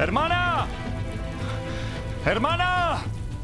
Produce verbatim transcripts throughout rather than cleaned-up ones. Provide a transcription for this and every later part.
¡Hermana! ¡Hermana!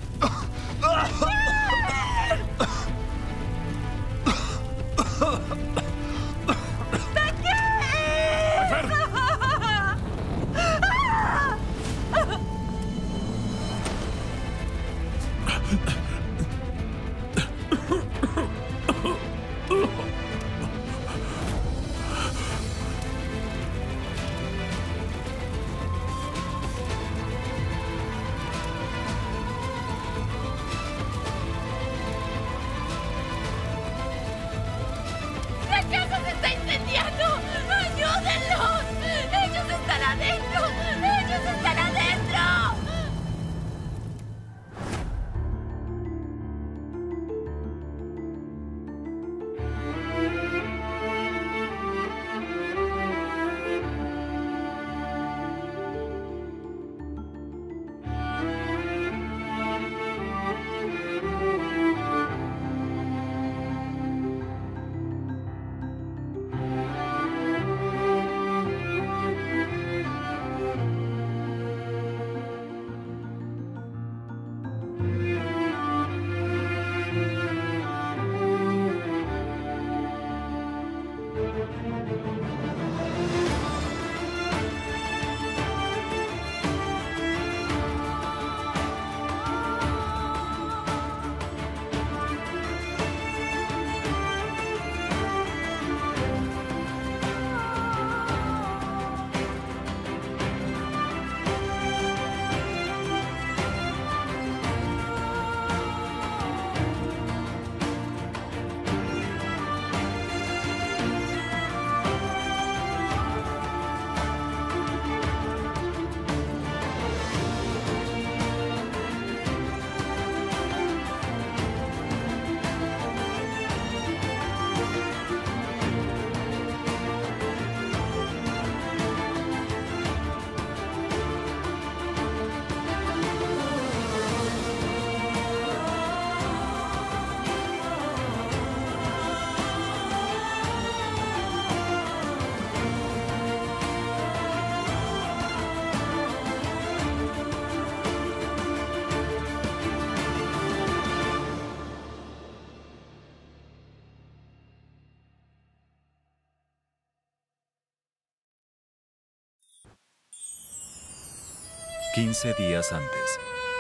Quince días antes.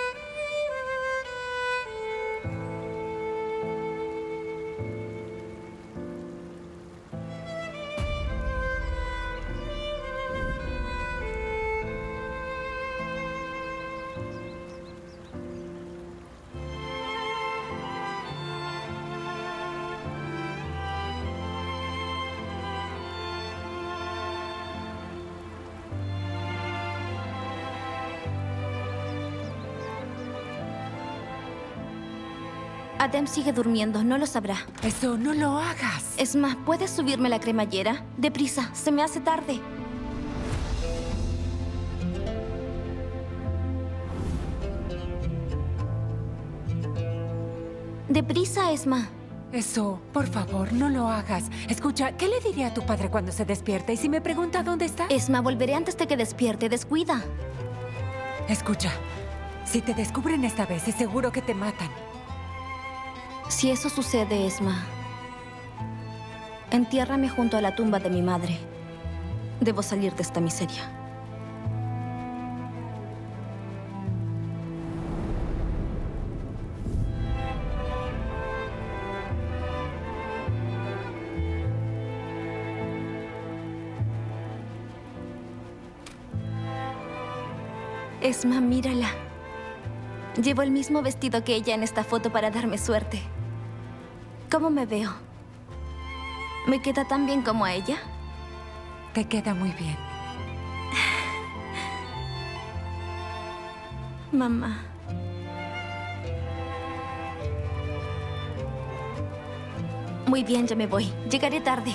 Adem sigue durmiendo, no lo sabrá. Eso, no lo hagas. Esma, ¿puedes subirme la cremallera? Deprisa, se me hace tarde. Deprisa, Esma. Eso, por favor, no lo hagas. Escucha, ¿qué le diría a tu padre cuando se despierta? Y si me pregunta dónde está... Esma, volveré antes de que despierte. Descuida. Escucha, si te descubren esta vez, es seguro que te matan. Si eso sucede, Esma, entiérrame junto a la tumba de mi madre. Debo salir de esta miseria. Esma, mírala. Llevo el mismo vestido que ella en esta foto para darme suerte. ¿Cómo me veo? ¿Me queda tan bien como a ella? Te queda muy bien. Mamá. Muy bien, ya me voy. Llegaré tarde.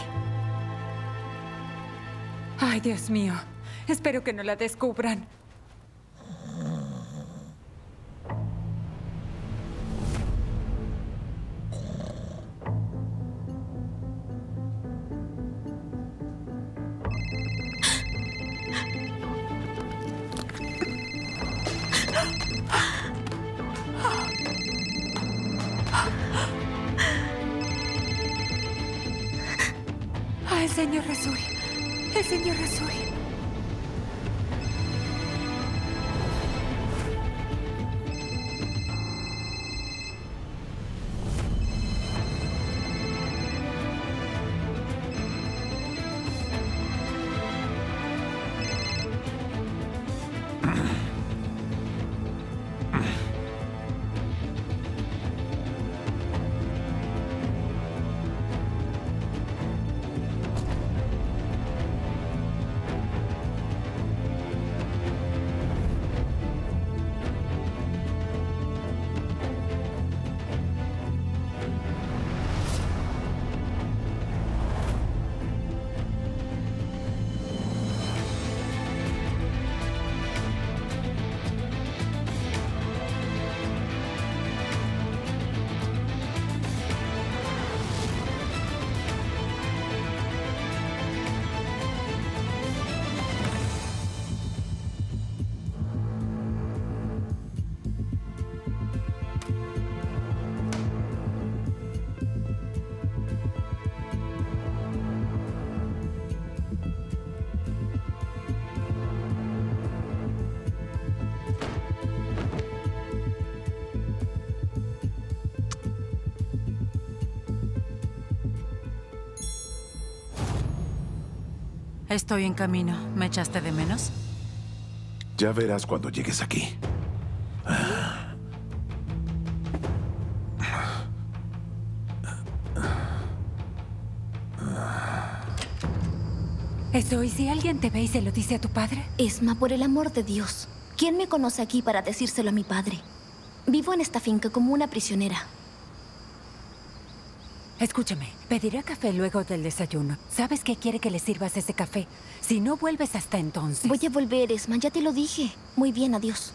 Ay, Dios mío. Espero que no la descubran. Ah, el señor Rasul. El señor Rasul. Estoy en camino. ¿Me echaste de menos? Ya verás cuando llegues aquí. Eso, ¿y si alguien te ve y se lo dice a tu padre? Esma, por el amor de Dios. ¿Quién me conoce aquí para decírselo a mi padre? Vivo en esta finca como una prisionera. Escúchame, pediré café luego del desayuno. ¿Sabes que quiere que le sirvas ese café? Si no vuelves hasta entonces... Voy a volver, Esma, ya te lo dije. Muy bien, adiós.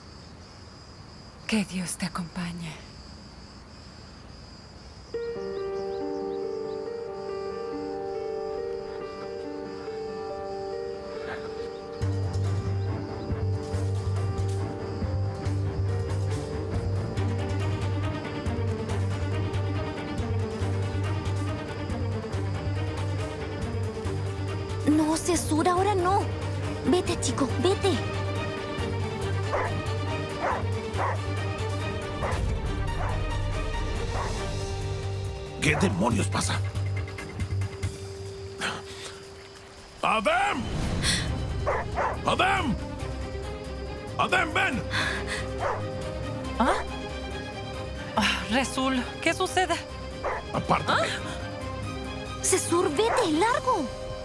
Que Dios te acompañe. No, Cesur, ahora no. Vete, chico, vete. ¿Qué demonios pasa? ¡Adem! ¡Adem! ¡Adem, ven! ¿Ah? Ah, Rasul, ¿qué sucede? ¡Apártate! Cesur, vete, largo.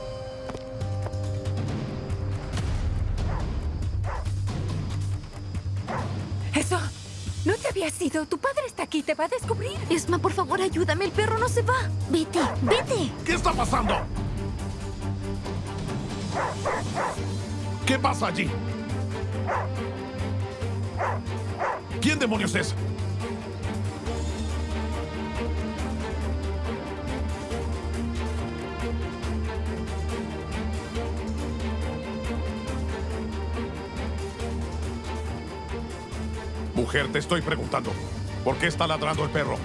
Eso, no te había sido. Tu padre está aquí, te va a descubrir. Esma, por favor, ayúdame. El perro no se va. Vete, vete. ¿Qué está pasando? ¿Qué pasa allí? ¿Quién demonios es? Mujer, te estoy preguntando. ¿Por qué está ladrando el perro?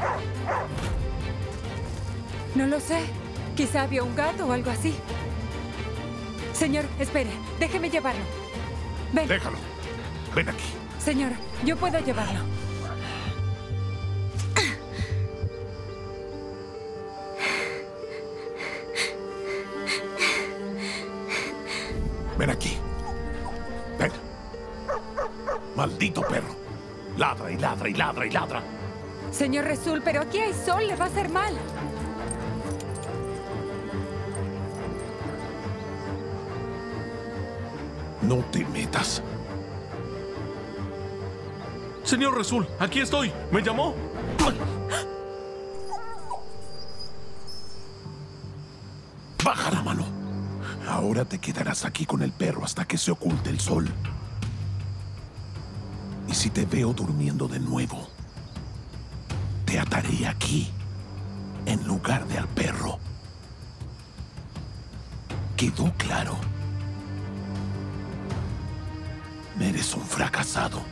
No lo sé. Quizá había un gato o algo así. Señor, espere. Déjeme llevarlo. Ven. Déjalo. Ven aquí. Señor, yo puedo llevarlo. Ven aquí. Ven. Maldito perro. Ladra y ladra y ladra y ladra. Señor Rasul, pero aquí hay sol, le va a hacer mal. No te metas. Señor Rasul, aquí estoy. ¿Me llamó? Baja la mano. Ahora te quedarás aquí con el perro hasta que se oculte el sol. Y si te veo durmiendo de nuevo, te ataré aquí, en lugar de al perro. ¿Quedó claro? Eres un fracasado.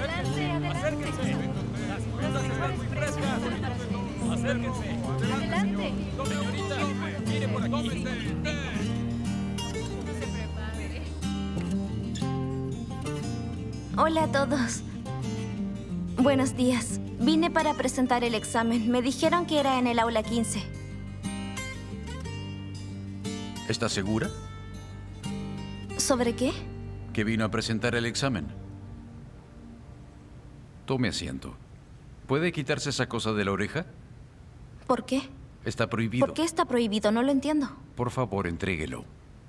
Adelante, adelante. Las fresas se ven muy frescas. Acérquense. Adelante. Señorita, mire por aquí. Hola a todos. Buenos días. Vine para presentar el examen. Me dijeron que era en el aula quince. ¿Estás segura? ¿Sobre qué? Que vino a presentar el examen. Tome asiento. ¿Puede quitarse esa cosa de la oreja? ¿Por qué? Está prohibido. ¿Por qué está prohibido? No lo entiendo. Por favor, entréguelo.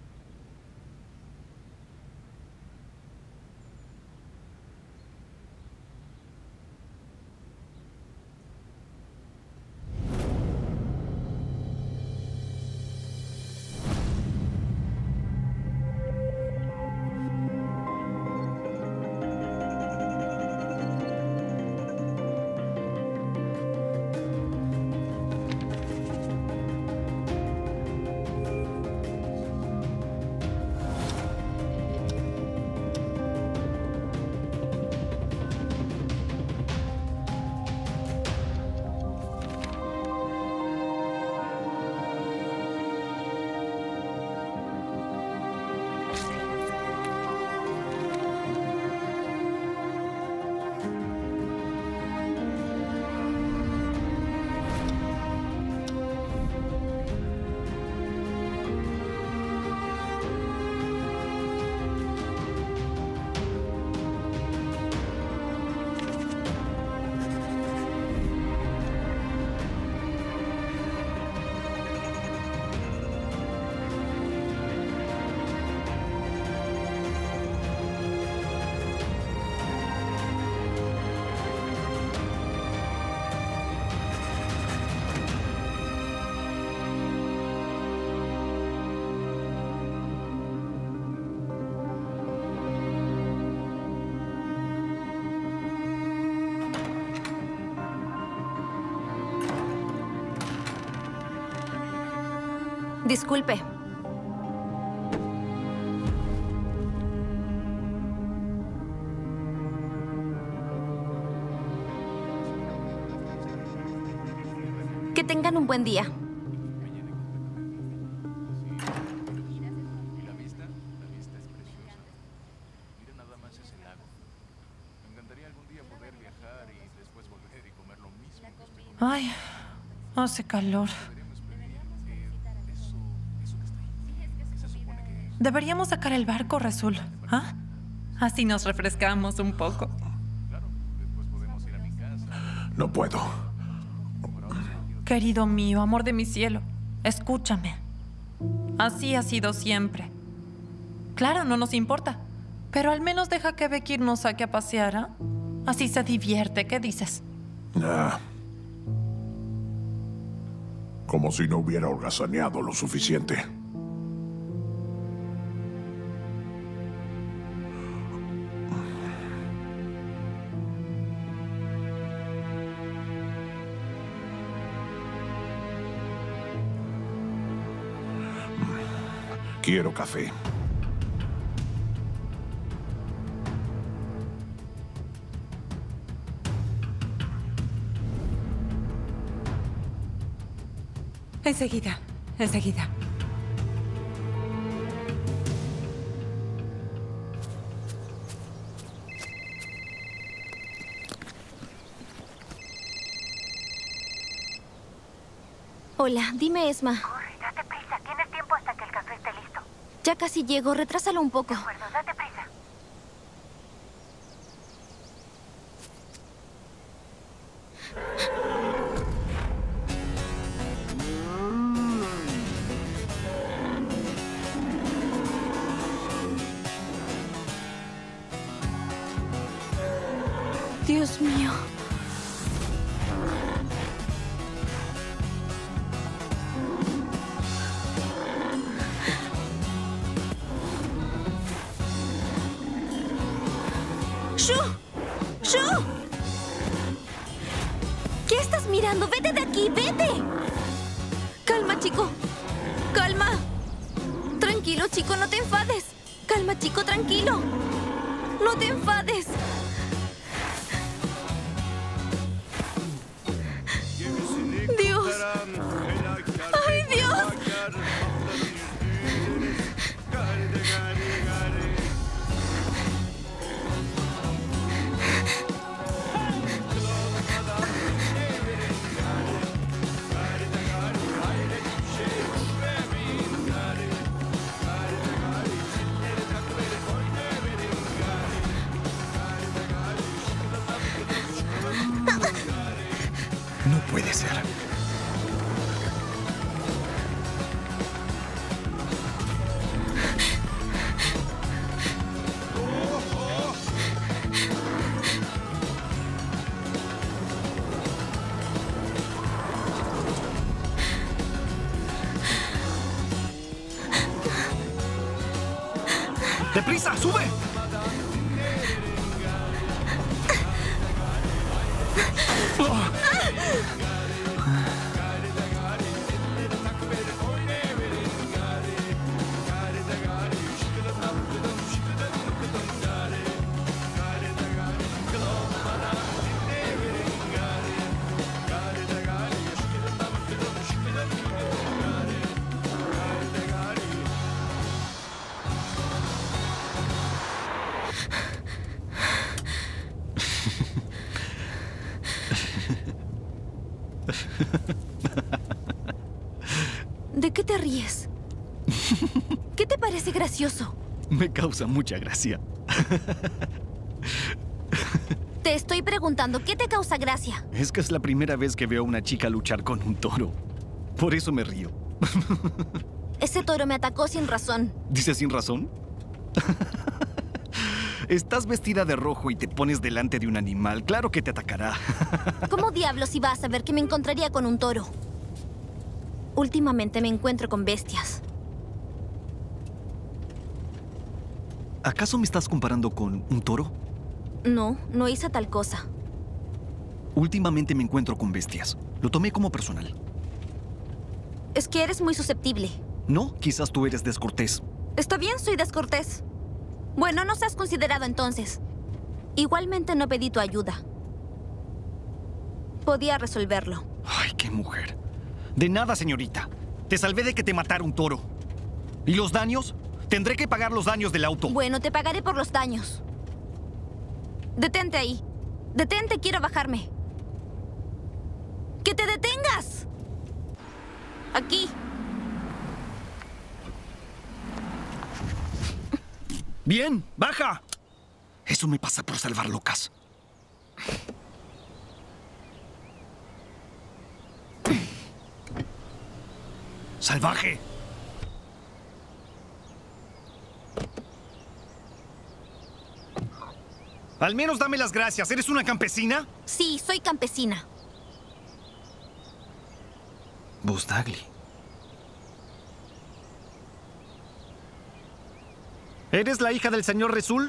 Disculpe. Que tengan un buen día. ¿Y la vista? La vista es preciosa. Mira nada más ese lago. Me encantaría algún día poder viajar y después volver y comer lo mismo que estoy comiendo. Ay, hace calor. Deberíamos sacar el barco, Rasul. ¿Ah? Así nos refrescamos un poco. Claro, después podemos ir a mi casa. No puedo. Querido mío, amor de mi cielo, escúchame. Así ha sido siempre. Claro, no nos importa. Pero al menos deja que Bekir nos saque a pasear, ¿ah? Así se divierte. ¿Qué dices? Ah. Como si no hubiera holgazaneado lo suficiente. Quiero café. Enseguida, enseguida. Hola, dime, Esma. Corre, date prisa. Tienes tiempo hasta que el café esté listo. Ya casi llego, retrásalo un poco. De acuerdo, date prisa. Dios mío. ¡Shu! ¡Shu! ¿Qué estás mirando? ¡Vete de aquí! ¡Vete! Calma, chico. Calma. Tranquilo, chico, no te enfades. Calma, chico, tranquilo. No te enfades. puede ser. ¡Deprisa! ¡Sube! ¿De qué te ríes? ¿Qué te parece gracioso? Me causa mucha gracia. Te estoy preguntando, ¿qué te causa gracia? Es que es la primera vez que veo a una chica luchar con un toro. Por eso me río. Ese toro me atacó sin razón. ¿Dices sin razón? Estás vestida de rojo y te pones delante de un animal. Claro que te atacará. ¿Cómo diablos iba a saber que me encontraría con un toro? Últimamente me encuentro con bestias. ¿Acaso me estás comparando con un toro? No, no hice tal cosa. Últimamente me encuentro con bestias. Lo tomé como personal. Es que eres muy susceptible. No, quizás tú eres descortés. Está bien, soy descortés. Bueno, no seas considerado entonces. Igualmente no pedí tu ayuda. Podía resolverlo. Ay, qué mujer. De nada, señorita. Te salvé de que te matara un toro. ¿Y los daños? Tendré que pagar los daños del auto. Bueno, te pagaré por los daños. Detente ahí. Detente, quiero bajarme. ¡Que te detengas! Aquí. Bien, baja. Eso me pasa por salvar locas. ¡Salvaje! Al menos dame las gracias. ¿Eres una campesina? Sí, soy campesina. Busdagli. ¿Eres la hija del señor Resul?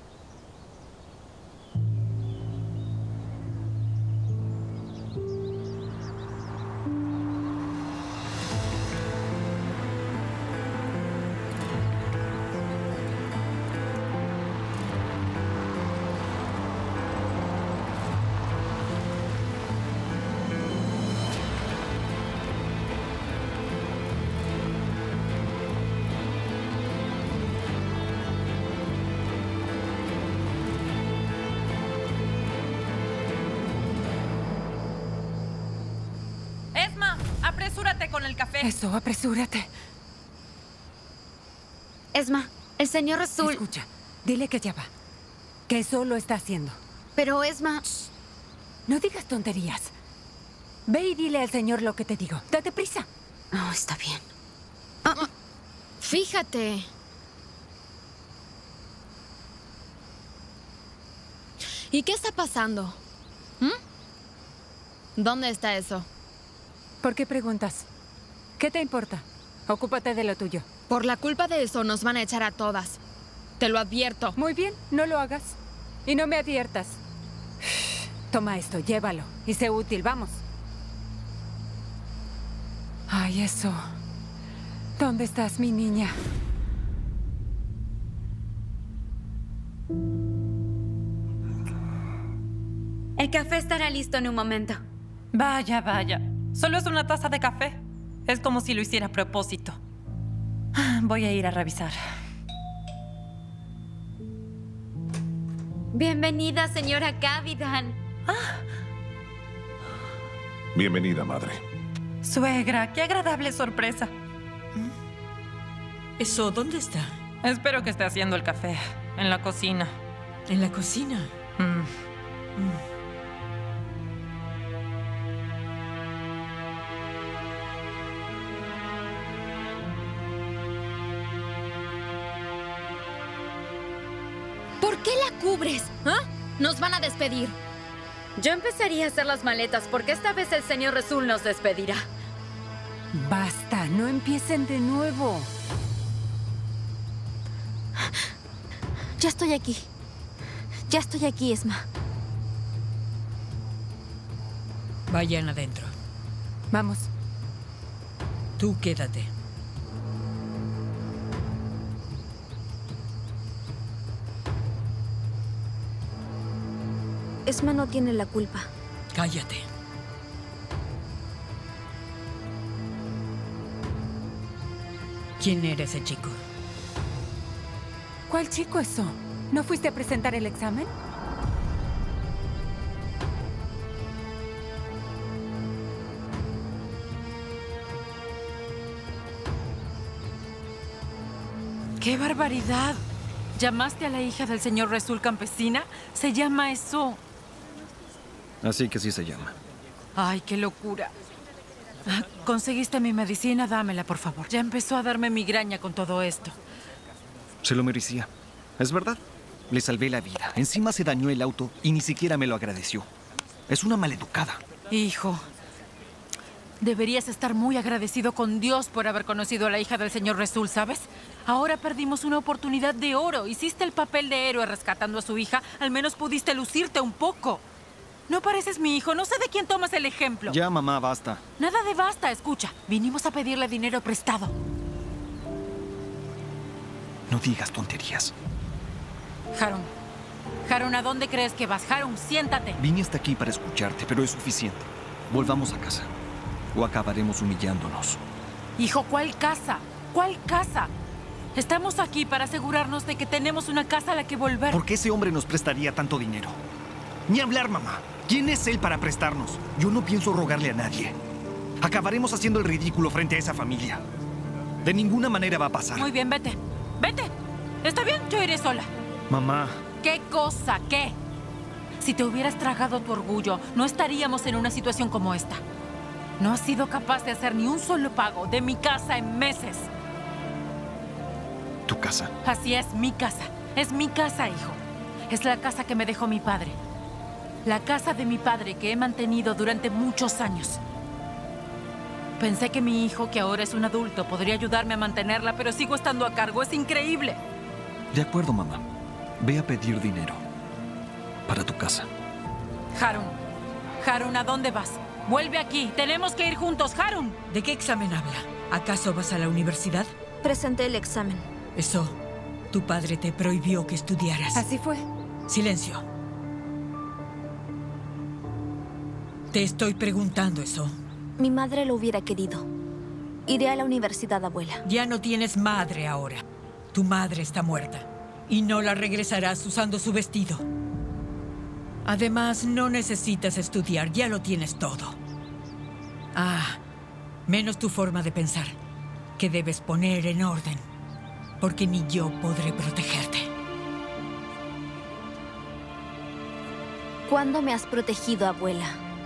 Apresúrate con el café. Eso, apresúrate. Esma, el señor Resul... Escucha, dile que ya va. Que eso lo está haciendo. Pero Esma... Shh. No digas tonterías. Ve y dile al señor lo que te digo. Date prisa. Oh, está bien. Ah, fíjate. ¿Y qué está pasando? ¿Mm? ¿Dónde está eso? ¿Por qué preguntas? ¿Qué te importa? Ocúpate de lo tuyo. Por la culpa de eso nos van a echar a todas. Te lo advierto. Muy bien, no lo hagas. Y no me adviertas. Toma esto, llévalo. Y sé útil, vamos. Ay, eso. ¿Dónde estás, mi niña? El café estará listo en un momento. Vaya, vaya. Solo es una taza de café. Es como si lo hiciera a propósito. Voy a ir a revisar. Bienvenida, señora Cavidan. Ah. Bienvenida, madre. Suegra, qué agradable sorpresa. ¿Eso dónde está? Espero que esté haciendo el café. En la cocina. ¿En la cocina? Mm. Mm. ¿Por qué la cubres? ¿Ah? Nos van a despedir. Yo empezaría a hacer las maletas porque esta vez el señor Resul nos despedirá. Basta, no empiecen de nuevo. Ya estoy aquí. Ya estoy aquí, Esma. Vayan adentro. Vamos. Tú quédate. Esma no tiene la culpa. Cállate. ¿Quién era ese chico? ¿Cuál chico eso? ¿No fuiste a presentar el examen? ¡Qué barbaridad! ¿Llamaste a la hija del señor Resul campesina? ¿Se llama eso? Así que sí se llama. ¡Ay, qué locura! Ah, ¿conseguiste mi medicina? Dámela, por favor. Ya empezó a darme migraña con todo esto. Se lo merecía. Es verdad. Le salvé la vida. Encima se dañó el auto y ni siquiera me lo agradeció. Es una maleducada. Hijo, deberías estar muy agradecido con Dios por haber conocido a la hija del señor Resul, ¿sabes? Ahora perdimos una oportunidad de oro. Hiciste el papel de héroe rescatando a su hija. Al menos pudiste lucirte un poco. No pareces mi hijo. No sé de quién tomas el ejemplo. Ya, mamá, basta. Nada de basta. Escucha, vinimos a pedirle dinero prestado. No digas tonterías. Harun. Harun, ¿a dónde crees que vas? Harun, siéntate. Vine hasta aquí para escucharte, pero es suficiente. Volvamos a casa. O acabaremos humillándonos. Hijo, ¿cuál casa? ¿Cuál casa? Estamos aquí para asegurarnos de que tenemos una casa a la que volver. ¿Por qué ese hombre nos prestaría tanto dinero? Ni hablar, mamá. ¿Quién es él para prestarnos? Yo no pienso rogarle a nadie. Acabaremos haciendo el ridículo frente a esa familia. De ninguna manera va a pasar. Muy bien, vete. Vete. Está bien, yo iré sola. Mamá. ¿Qué cosa? ¿Qué? Si te hubieras tragado tu orgullo, no estaríamos en una situación como esta. No has sido capaz de hacer ni un solo pago de mi casa en meses. ¿Tu casa? Así es, mi casa. Es mi casa, hijo. Es la casa que me dejó mi padre. La casa de mi padre que he mantenido durante muchos años. Pensé que mi hijo, que ahora es un adulto, podría ayudarme a mantenerla, pero sigo estando a cargo. Es increíble. De acuerdo, mamá. Ve a pedir dinero. Para tu casa. Harun. Harun, ¿a dónde vas? Vuelve aquí. Tenemos que ir juntos, Harun. ¿De qué examen habla? ¿Acaso vas a la universidad? Presenté el examen. Eso. Tu padre te prohibió que estudiaras. Así fue. Silencio. Te estoy preguntando eso. Mi madre lo hubiera querido. Iré a la universidad, abuela. Ya no tienes madre ahora. Tu madre está muerta. Y no la regresarás usando su vestido. Además, no necesitas estudiar. Ya lo tienes todo. Ah, menos tu forma de pensar, que debes poner en orden. Porque ni yo podré protegerte. ¿Cuándo me has protegido, abuela?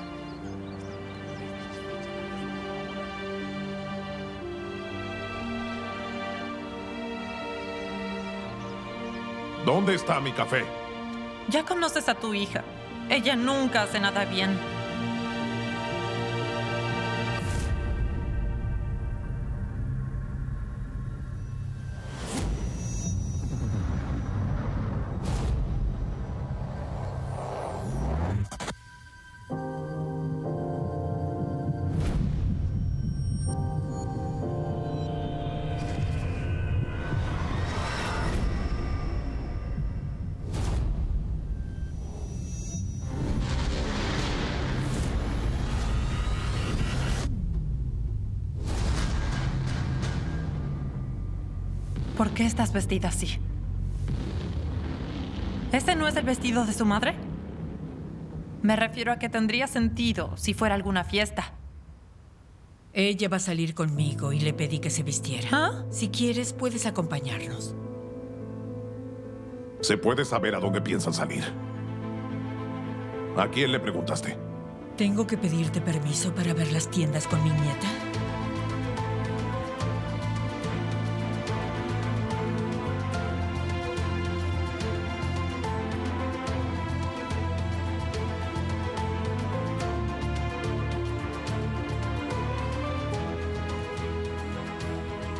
¿Dónde está mi café? Ya conoces a tu hija. Ella nunca hace nada bien. ¿Por qué estás vestida así? ¿Ese no es el vestido de su madre? Me refiero a que tendría sentido si fuera alguna fiesta. Ella va a salir conmigo y le pedí que se vistiera. ¿Ah? Si quieres, puedes acompañarnos. ¿Se puede saber a dónde piensan salir? ¿A quién le preguntaste? ¿Tengo que pedirte permiso para ver las tiendas con mi nieta?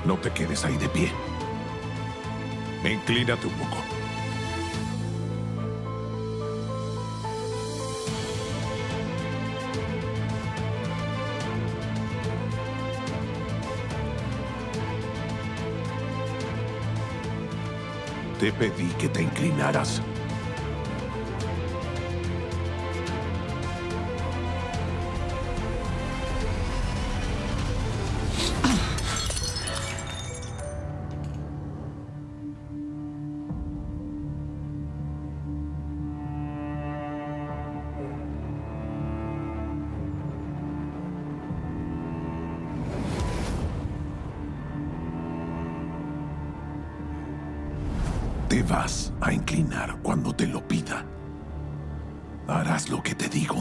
No te quedes ahí de pie. Inclínate un poco. Te pedí que te inclinaras. Te vas a inclinar cuando te lo pida. Harás lo que te digo.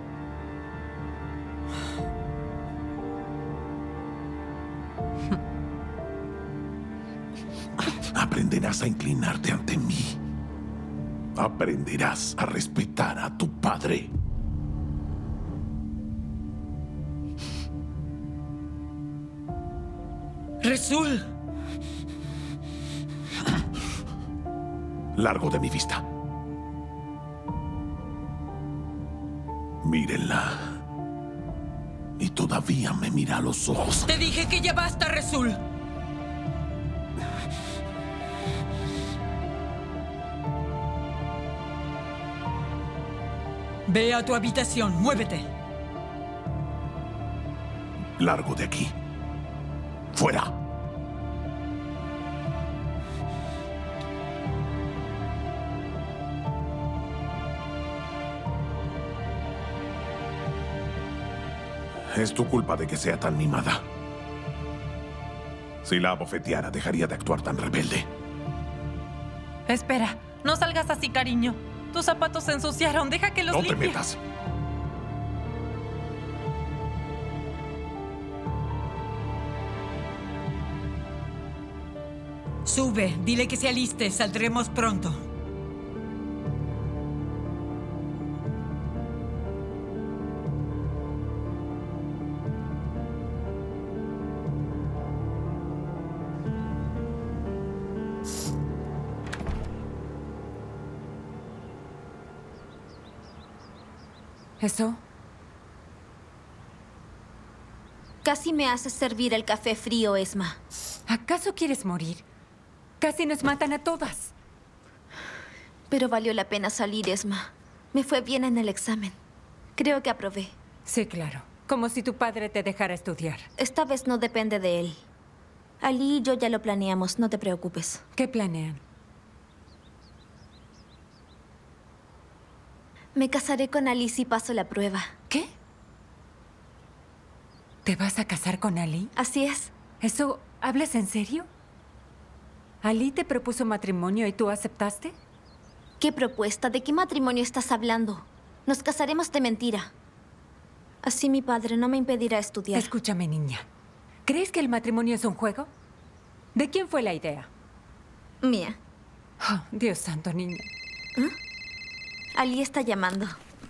Aprenderás a inclinarte ante mí. Aprenderás a respetar a tu padre. Resul. Largo de mi vista. Mírenla. Y todavía me mira a los ojos. Te dije que ya basta, Resul. Ve a tu habitación, muévete. Largo de aquí. Fuera. Es tu culpa de que sea tan mimada. Si la abofeteara, dejaría de actuar tan rebelde. Espera, no salgas así, cariño. Tus zapatos se ensuciaron, deja que los No limpie. te metas. Sube, dile que se aliste, saldremos pronto. ¿Eso? Casi me haces servir el café frío, Esma. ¿Acaso quieres morir? Casi nos matan a todas. Pero valió la pena salir, Esma. Me fue bien en el examen. Creo que aprobé. Sí, claro. Como si tu padre te dejara estudiar. Esta vez no depende de él. Ali y yo ya lo planeamos, no te preocupes. ¿Qué planean? Me casaré con Ali si paso la prueba. ¿Qué? ¿Te vas a casar con Ali? Así es. ¿Eso hablas en serio? ¿Ali te propuso matrimonio y tú aceptaste? ¿Qué propuesta? ¿De qué matrimonio estás hablando? Nos casaremos de mentira. Así mi padre no me impedirá estudiar. Escúchame, niña. ¿Crees que el matrimonio es un juego? ¿De quién fue la idea? Mía. Oh, Dios santo, niña. ¿Eh? Ali está llamando.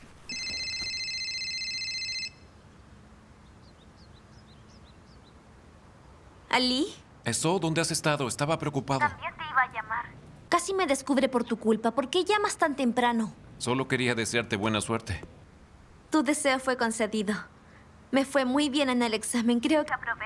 ¿Ali? Eso, ¿dónde has estado? Estaba preocupado. También te iba a llamar. Casi me descubre por tu culpa. ¿Por qué llamas tan temprano? Solo quería desearte buena suerte. Tu deseo fue concedido. Me fue muy bien en el examen. Creo que aprobé.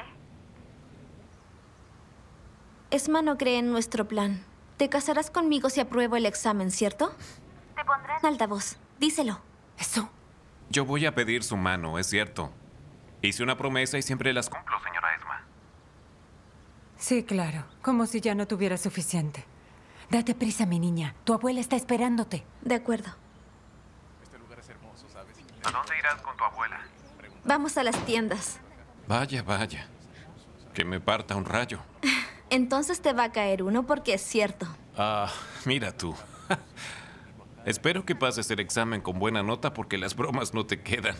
Esma no cree en nuestro plan. Te casarás conmigo si apruebo el examen, ¿cierto? Te pondré en altavoz. Díselo. Eso. Yo voy a pedir su mano, es cierto. Hice una promesa y siempre las cumplo, señora Esma. Sí, claro. Como si ya no tuviera suficiente. Date prisa, mi niña. Tu abuela está esperándote. De acuerdo. Este lugar es hermoso, ¿sabes? ¿A dónde irás con tu abuela? Vamos a las tiendas. Vaya, vaya. Que me parta un rayo. Entonces te va a caer uno porque es cierto. Ah, mira tú. Espero que pases el examen con buena nota porque las bromas no te quedan.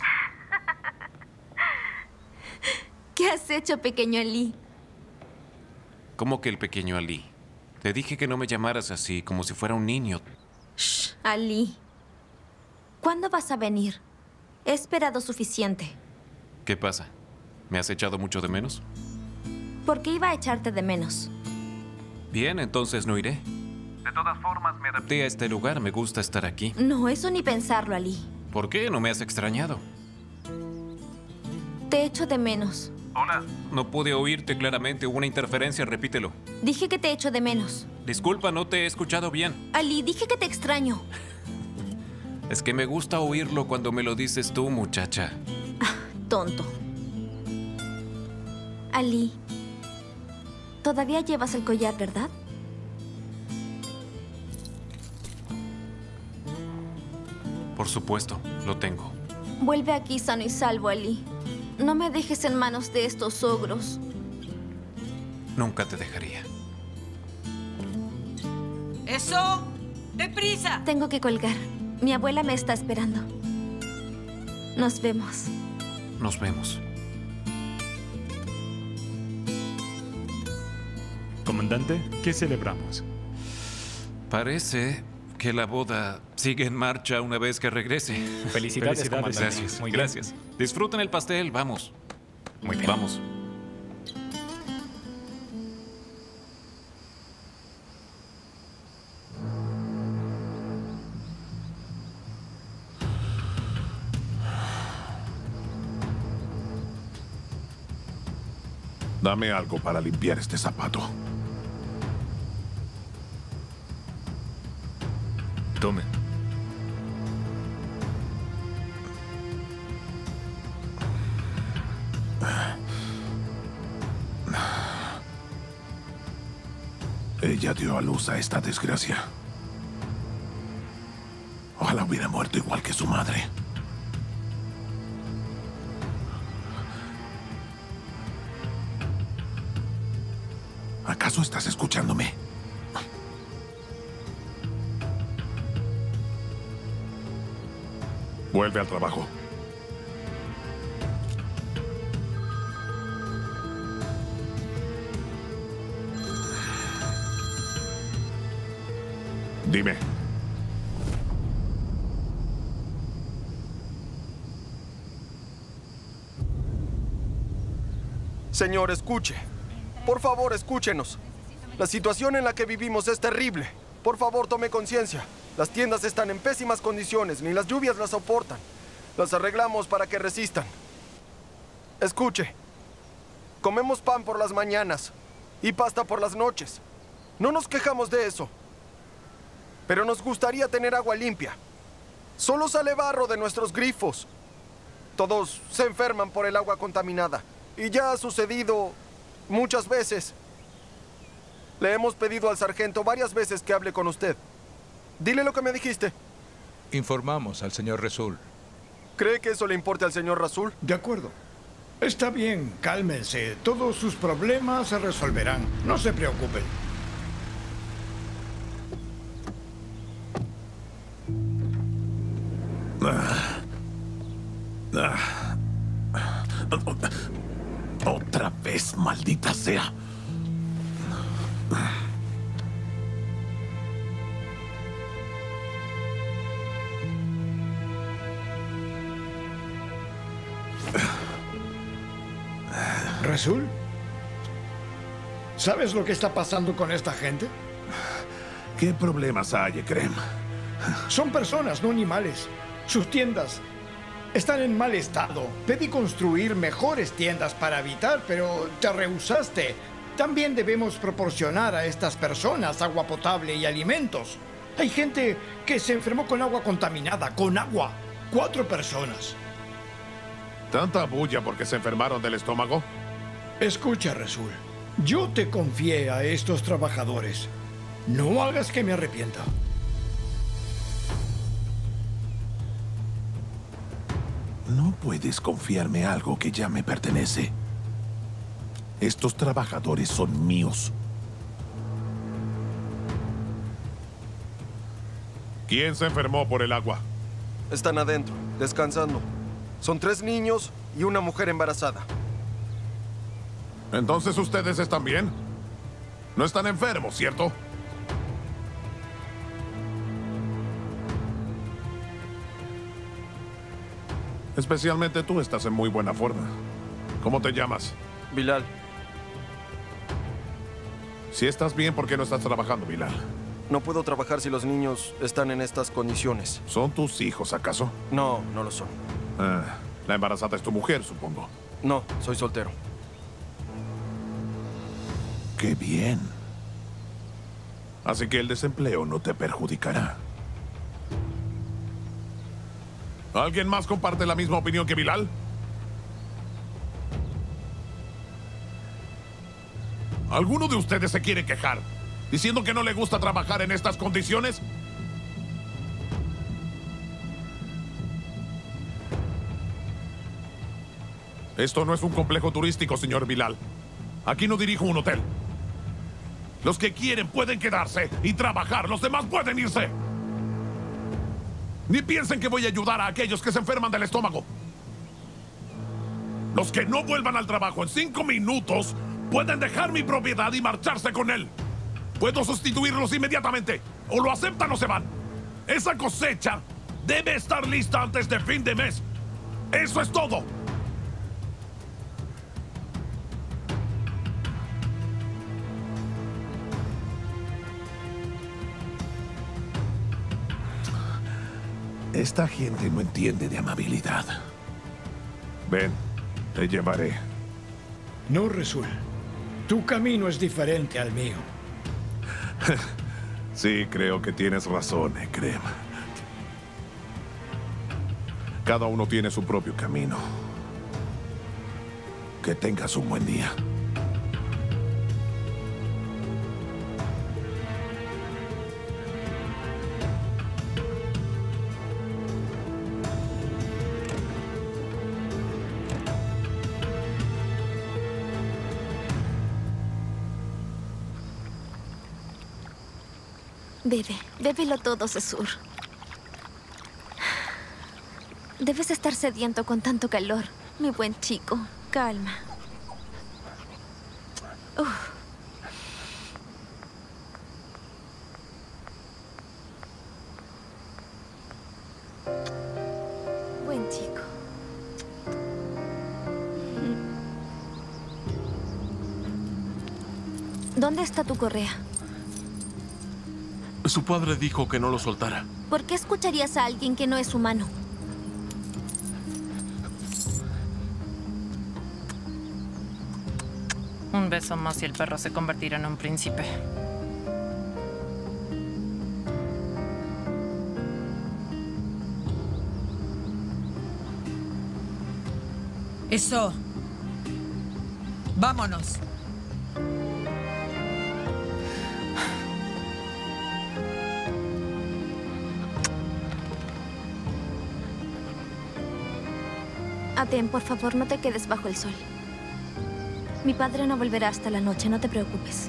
¿Qué has hecho, pequeño Ali? ¿Cómo que el pequeño Ali? Te dije que no me llamaras así, como si fuera un niño. Shh, Ali. ¿Cuándo vas a venir? He esperado suficiente. ¿Qué pasa? ¿Me has echado mucho de menos? Porque iba a echarte de menos. Bien, entonces no iré. De todas formas, me adapté a este lugar. Me gusta estar aquí. No, eso ni pensarlo, Ali. ¿Por qué? ¿No me has extrañado? Te echo de menos. Hola. No pude oírte claramente. Hubo una interferencia. Repítelo. Dije que te echo de menos. Disculpa, no te he escuchado bien. Ali, dije que te extraño. Es que me gusta oírlo cuando me lo dices tú, muchacha. Ah, tonto. Ali, todavía llevas el collar, ¿verdad? Por supuesto, lo tengo. Vuelve aquí sano y salvo, Ali. No me dejes en manos de estos ogros. Nunca te dejaría. ¡Eso! ¡Deprisa! Tengo que colgar. Mi abuela me está esperando. Nos vemos. Nos vemos. Comandante, ¿qué celebramos? Parece que la boda sigue en marcha una vez que regrese. Felicidades, Felicidades comandante. Gracias. Muy gracias. Disfruten el pastel, vamos. Muy bien. Vamos. Dame algo para limpiar este zapato. Tome. Ella dio a luz a esta desgracia. Ojalá hubiera muerto igual que su madre. ¿Acaso estás escuchándome? Vuelve al trabajo. Dime. Señor, escuche. Por favor, escúchenos. La situación en la que vivimos es terrible. Por favor, tome conciencia. Las tiendas están en pésimas condiciones, ni las lluvias las soportan. Las arreglamos para que resistan. Escuche. Comemos pan por las mañanas y pasta por las noches. No nos quejamos de eso. Pero nos gustaría tener agua limpia. Solo sale barro de nuestros grifos. Todos se enferman por el agua contaminada. Y ya ha sucedido muchas veces. Le hemos pedido al sargento varias veces que hable con usted. Dile lo que me dijiste. Informamos al señor Rasul. ¿Cree que eso le importe al señor Rasul? De acuerdo. Está bien, cálmense. Todos sus problemas se resolverán. No se preocupen. Ah. Ah. Otra vez, maldita sea. ¿Rasul? ¿Sabes lo que está pasando con esta gente? ¿Qué problemas hay, Ekrem? Son personas, no animales. Sus tiendas están en mal estado. Pedí construir mejores tiendas para habitar, pero te rehusaste. También debemos proporcionar a estas personas agua potable y alimentos. Hay gente que se enfermó con agua contaminada, con agua. Cuatro personas. ¿Tanta bulla porque se enfermaron del estómago? Escucha, Rasul. Yo te confié a estos trabajadores. No hagas que me arrepienta. No puedes confiarme algo que ya me pertenece. Estos trabajadores son míos. ¿Quién se enfermó por el agua? Están adentro, descansando. Son tres niños y una mujer embarazada. ¿Entonces ustedes están bien? No están enfermos, ¿cierto? Especialmente tú estás en muy buena forma. ¿Cómo te llamas? Bilal. Si estás bien, ¿por qué no estás trabajando, Bilal? No puedo trabajar si los niños están en estas condiciones. ¿Son tus hijos, acaso? No, no lo son. Ah, la embarazada es tu mujer, supongo. No, soy soltero. ¡Qué bien! Así que el desempleo no te perjudicará. ¿Alguien más comparte la misma opinión que Bilal? ¿Alguno de ustedes se quiere quejar, diciendo que no le gusta trabajar en estas condiciones? Esto no es un complejo turístico, señor Bilal. Aquí no dirijo un hotel. Los que quieren pueden quedarse y trabajar. Los demás pueden irse. Ni piensen que voy a ayudar a aquellos que se enferman del estómago. Los que no vuelvan al trabajo en cinco minutos pueden dejar mi propiedad y marcharse con él. Puedo sustituirlos inmediatamente. O lo aceptan o se van. Esa cosecha debe estar lista antes de fin de mes. Eso es todo. Esta gente no entiende de amabilidad. Ven, te llevaré. No, Resul. Tu camino es diferente al mío. Sí, creo que tienes razón, Ekrem. Cada uno tiene su propio camino. Que tengas un buen día. Bebe, bébelo todo, Sesur. Debes estar sediento con tanto calor, mi buen chico. Calma. Uf. Buen chico. ¿Dónde está tu correa? Su padre dijo que no lo soltara. ¿Por qué escucharías a alguien que no es humano? Un beso más y el perro se convertirá en un príncipe. Eso. Vámonos. Atem, por favor, no te quedes bajo el sol. Mi padre no volverá hasta la noche, no te preocupes.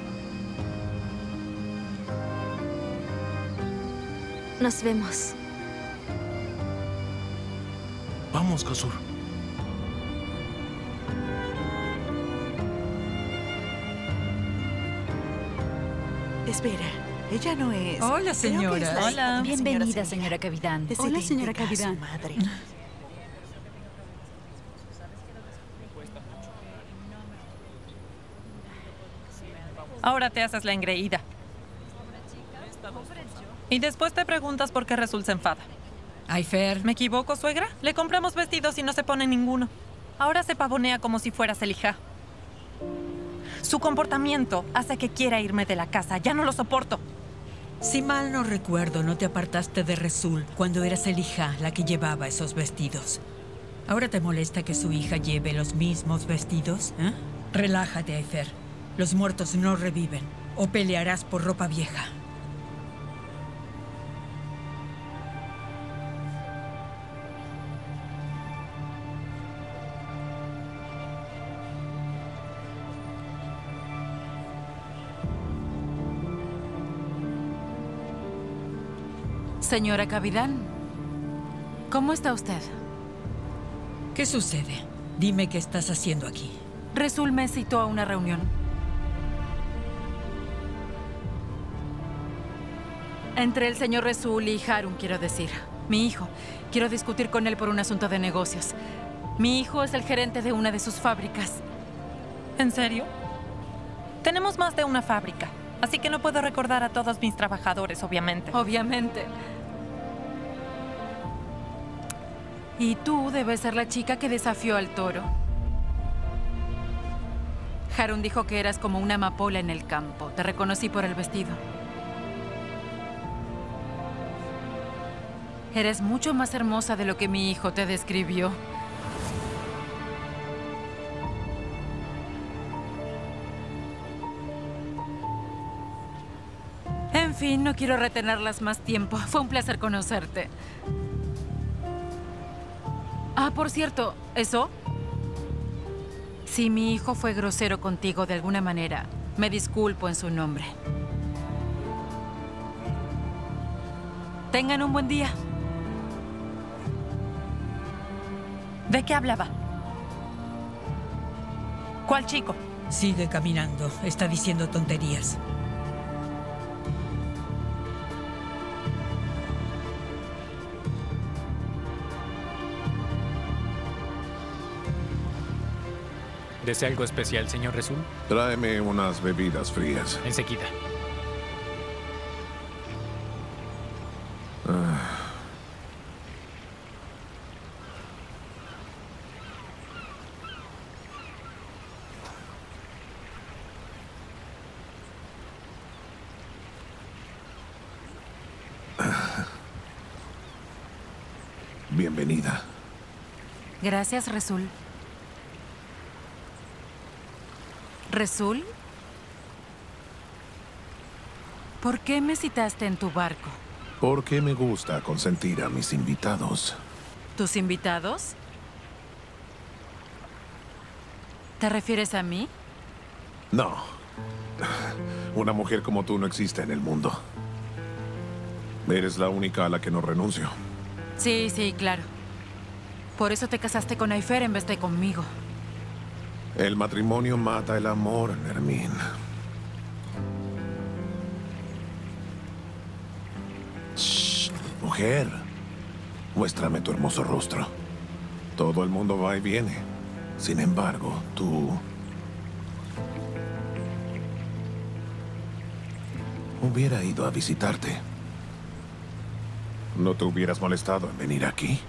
Nos vemos. Vamos, Kasur. Espera, ella no es... Hola, señora. Creo que es la- Hola. Bienvenida, señora Cavidán. Es Hola, idéntica señora a su Cavidán. madre. Ahora te haces la engreída. Y después te preguntas por qué Resul se enfada. Ayfer. ¿Me equivoco, suegra? Le compramos vestidos y no se pone ninguno. Ahora se pavonea como si fuera Zelija. Su comportamiento hace que quiera irme de la casa. Ya no lo soporto. Si mal no recuerdo, no te apartaste de Resul cuando eras Zelija la que llevaba esos vestidos. ¿Ahora te molesta que su hija lleve los mismos vestidos? ¿Eh? Relájate, Ayfer. Los muertos no reviven. O pelearás por ropa vieja. Señora Cavidán, ¿cómo está usted? ¿Qué sucede? Dime qué estás haciendo aquí. Resul me citó a una reunión. Entre el señor Resul y Harun, quiero decir. Mi hijo. Quiero discutir con él por un asunto de negocios. Mi hijo es el gerente de una de sus fábricas. ¿En serio? Tenemos más de una fábrica. Así que no puedo recordar a todos mis trabajadores, obviamente. Obviamente. Y tú debes ser la chica que desafió al toro. Harun dijo que eras como una amapola en el campo. Te reconocí por el vestido. Eres mucho más hermosa de lo que mi hijo te describió. En fin, no quiero retenerlas más tiempo. Fue un placer conocerte. Ah, por cierto, ¿eso? Si mi hijo fue grosero contigo de alguna manera, me disculpo en su nombre. Tengan un buen día. ¿De qué hablaba? ¿Cuál chico? Sigue caminando. Está diciendo tonterías. ¿Desea algo especial, señor Resul? Tráeme unas bebidas frías. Enseguida. Ah. Bienvenida. Gracias, Resul. ¿Resul? ¿Por qué me citaste en tu barco? Porque me gusta consentir a mis invitados. ¿Tus invitados? ¿Te refieres a mí? No. Una mujer como tú no existe en el mundo. Eres la única a la que no renuncio. Sí, sí, claro. Por eso te casaste con Aifer en vez de conmigo. El matrimonio mata el amor, Nermín. Shh, mujer. Muéstrame tu hermoso rostro. Todo el mundo va y viene. Sin embargo, tú... hubiera ido a visitarte. ¿No te hubieras molestado en venir aquí?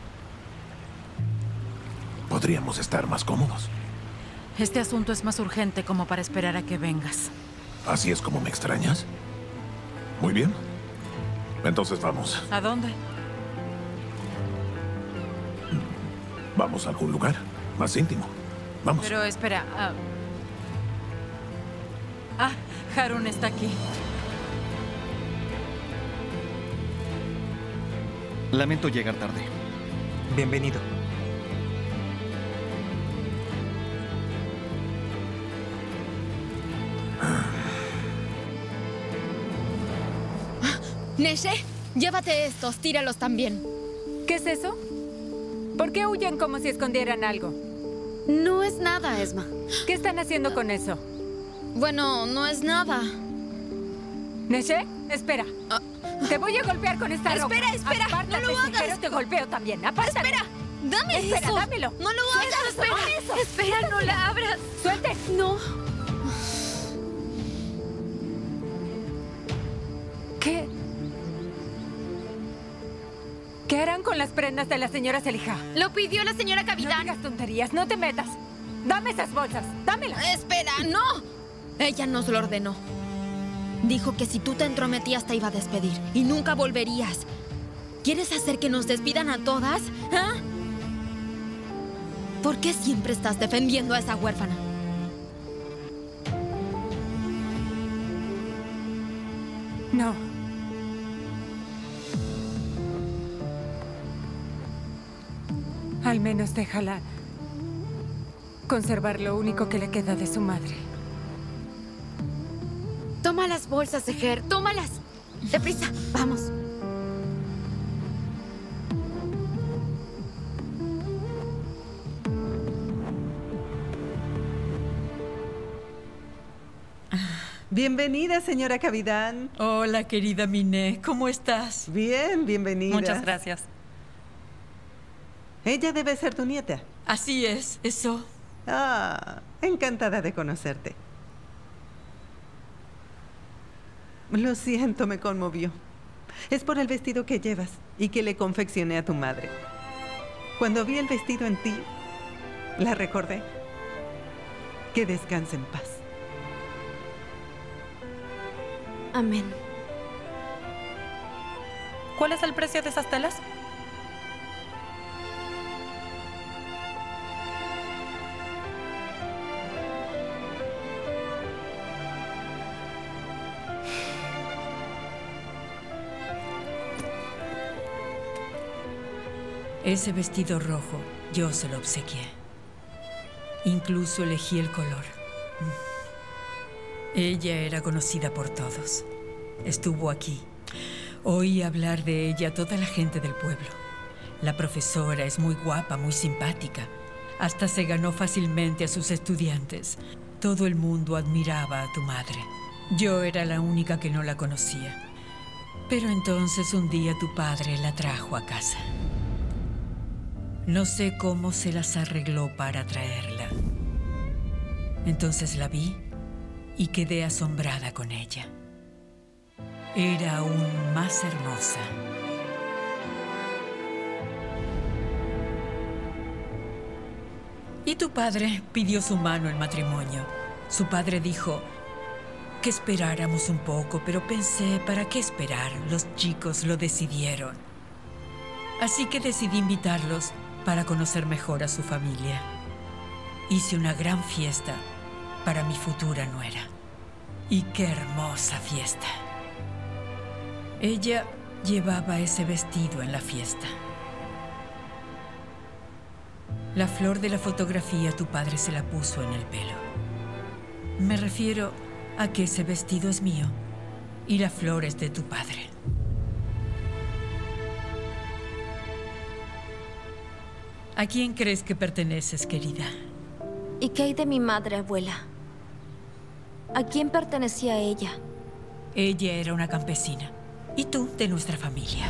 Podríamos estar más cómodos. Este asunto es más urgente como para esperar a que vengas. ¿Así es como me extrañas? Muy bien. Entonces vamos. ¿A dónde? Vamos a algún lugar más íntimo. Vamos. Pero espera. Ah, ah Harun está aquí. Lamento llegar tarde. Bienvenido. Neşe, llévate estos, tíralos también. ¿Qué es eso? ¿Por qué huyen como si escondieran algo? No es nada, Esma. ¿Qué están haciendo con eso? Bueno, no es nada. Neşe, espera. Te voy a golpear con esta ropa. Espera, espera. Apártate, no lo si hagas. te golpeo también. Apártate. Espera. Dame espera, eso. dámelo. No lo hagas. Espera, Espera. eso. Espera, no la abras. Suelte. No. ¿Qué? ¿Qué harán con las prendas de la señora Zelija? Lo pidió la señora capitán. No digas tonterías, no te metas. Dame esas bolsas, dámelas. Espera, no. Ella nos lo ordenó. Dijo que si tú te entrometías te iba a despedir y nunca volverías. ¿Quieres hacer que nos despidan a todas? ¿Ah? ¿Por qué siempre estás defendiendo a esa huérfana? No. Al menos déjala conservar lo único que le queda de su madre. Toma las bolsas, Seher. Tómalas. Deprisa. Vamos. Bienvenida, señora Cavidán. Hola, querida Miné. ¿Cómo estás? Bien, bienvenida. Muchas gracias. Ella debe ser tu nieta. Así es, eso. Ah, encantada de conocerte. Lo siento, me conmovió. Es por el vestido que llevas y que le confeccioné a tu madre. Cuando vi el vestido en ti, la recordé. Que descanse en paz. Amén. ¿Cuál es el precio de esas telas? Ese vestido rojo yo se lo obsequié. Incluso elegí el color. Ella era conocida por todos. Estuvo aquí. Oí hablar de ella a toda la gente del pueblo. La profesora es muy guapa, muy simpática. Hasta se ganó fácilmente a sus estudiantes. Todo el mundo admiraba a tu madre. Yo era la única que no la conocía. Pero entonces un día tu padre la trajo a casa. No sé cómo se las arregló para traerla. Entonces la vi y quedé asombrada con ella. Era aún más hermosa. Y tu padre pidió su mano en matrimonio. Su padre dijo que esperáramos un poco, pero pensé, ¿para qué esperar? Los chicos lo decidieron. Así que decidí invitarlos para conocer mejor a su familia. Hice una gran fiesta para mi futura nuera. Y qué hermosa fiesta. Ella llevaba ese vestido en la fiesta. La flor de la fotografía tu padre se la puso en el pelo. Me refiero a que ese vestido es mío y la flor es de tu padre. ¿A quién crees que perteneces, querida? ¿Y qué hay de mi madre, abuela? ¿A quién pertenecía ella? Ella era una campesina. Y tú, de nuestra familia.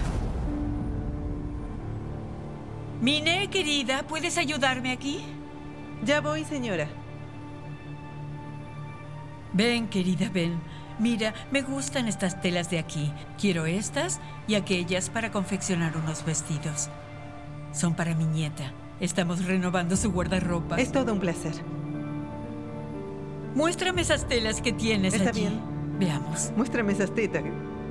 Mine, querida, ¿puedes ayudarme aquí? Ya voy, señora. Ven, querida, ven. Mira, me gustan estas telas de aquí. Quiero estas y aquellas para confeccionar unos vestidos. Son para mi nieta. Estamos renovando su guardarropa. Es todo un placer. Muéstrame esas telas que tienes Está allí. bien. Veamos. Muéstrame esas tetas.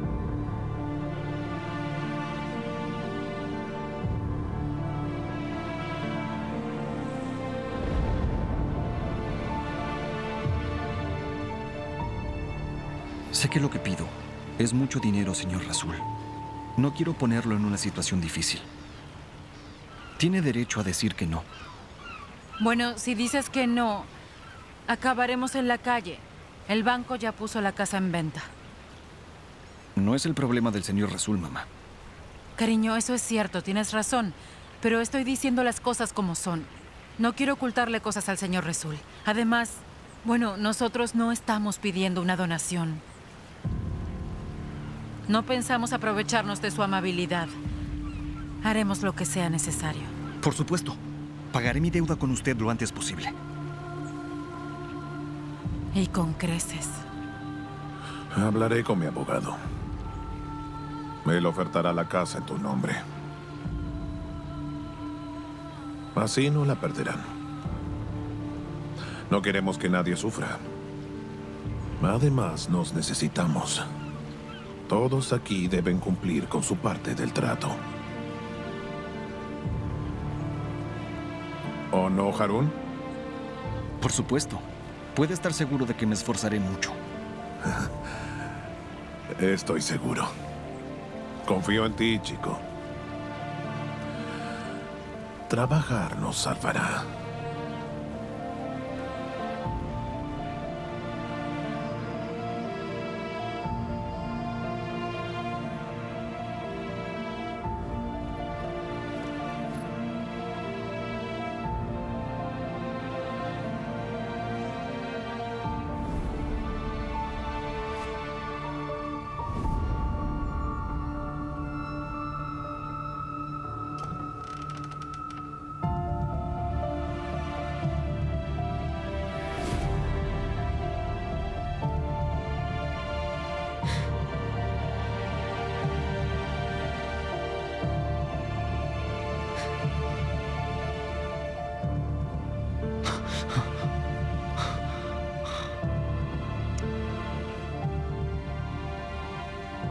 Sé que lo que pido es mucho dinero, señor Rasul. No quiero ponerlo en una situación difícil. Tiene derecho a decir que no. Bueno, si dices que no, acabaremos en la calle. El banco ya puso la casa en venta. No es el problema del señor Rasul, mamá. Cariño, eso es cierto, tienes razón. Pero estoy diciendo las cosas como son. No quiero ocultarle cosas al señor Rasul. Además, bueno, nosotros no estamos pidiendo una donación. No pensamos aprovecharnos de su amabilidad. Haremos lo que sea necesario. Por supuesto. Pagaré mi deuda con usted lo antes posible. Y con creces. Hablaré con mi abogado. Él ofertará la casa en tu nombre. Así no la perderán. No queremos que nadie sufra. Además, nos necesitamos. Todos aquí deben cumplir con su parte del trato. ¿O no, Harun? Por supuesto. Puede estar seguro de que me esforzaré mucho. Estoy seguro. Confío en ti, chico. Trabajar nos salvará.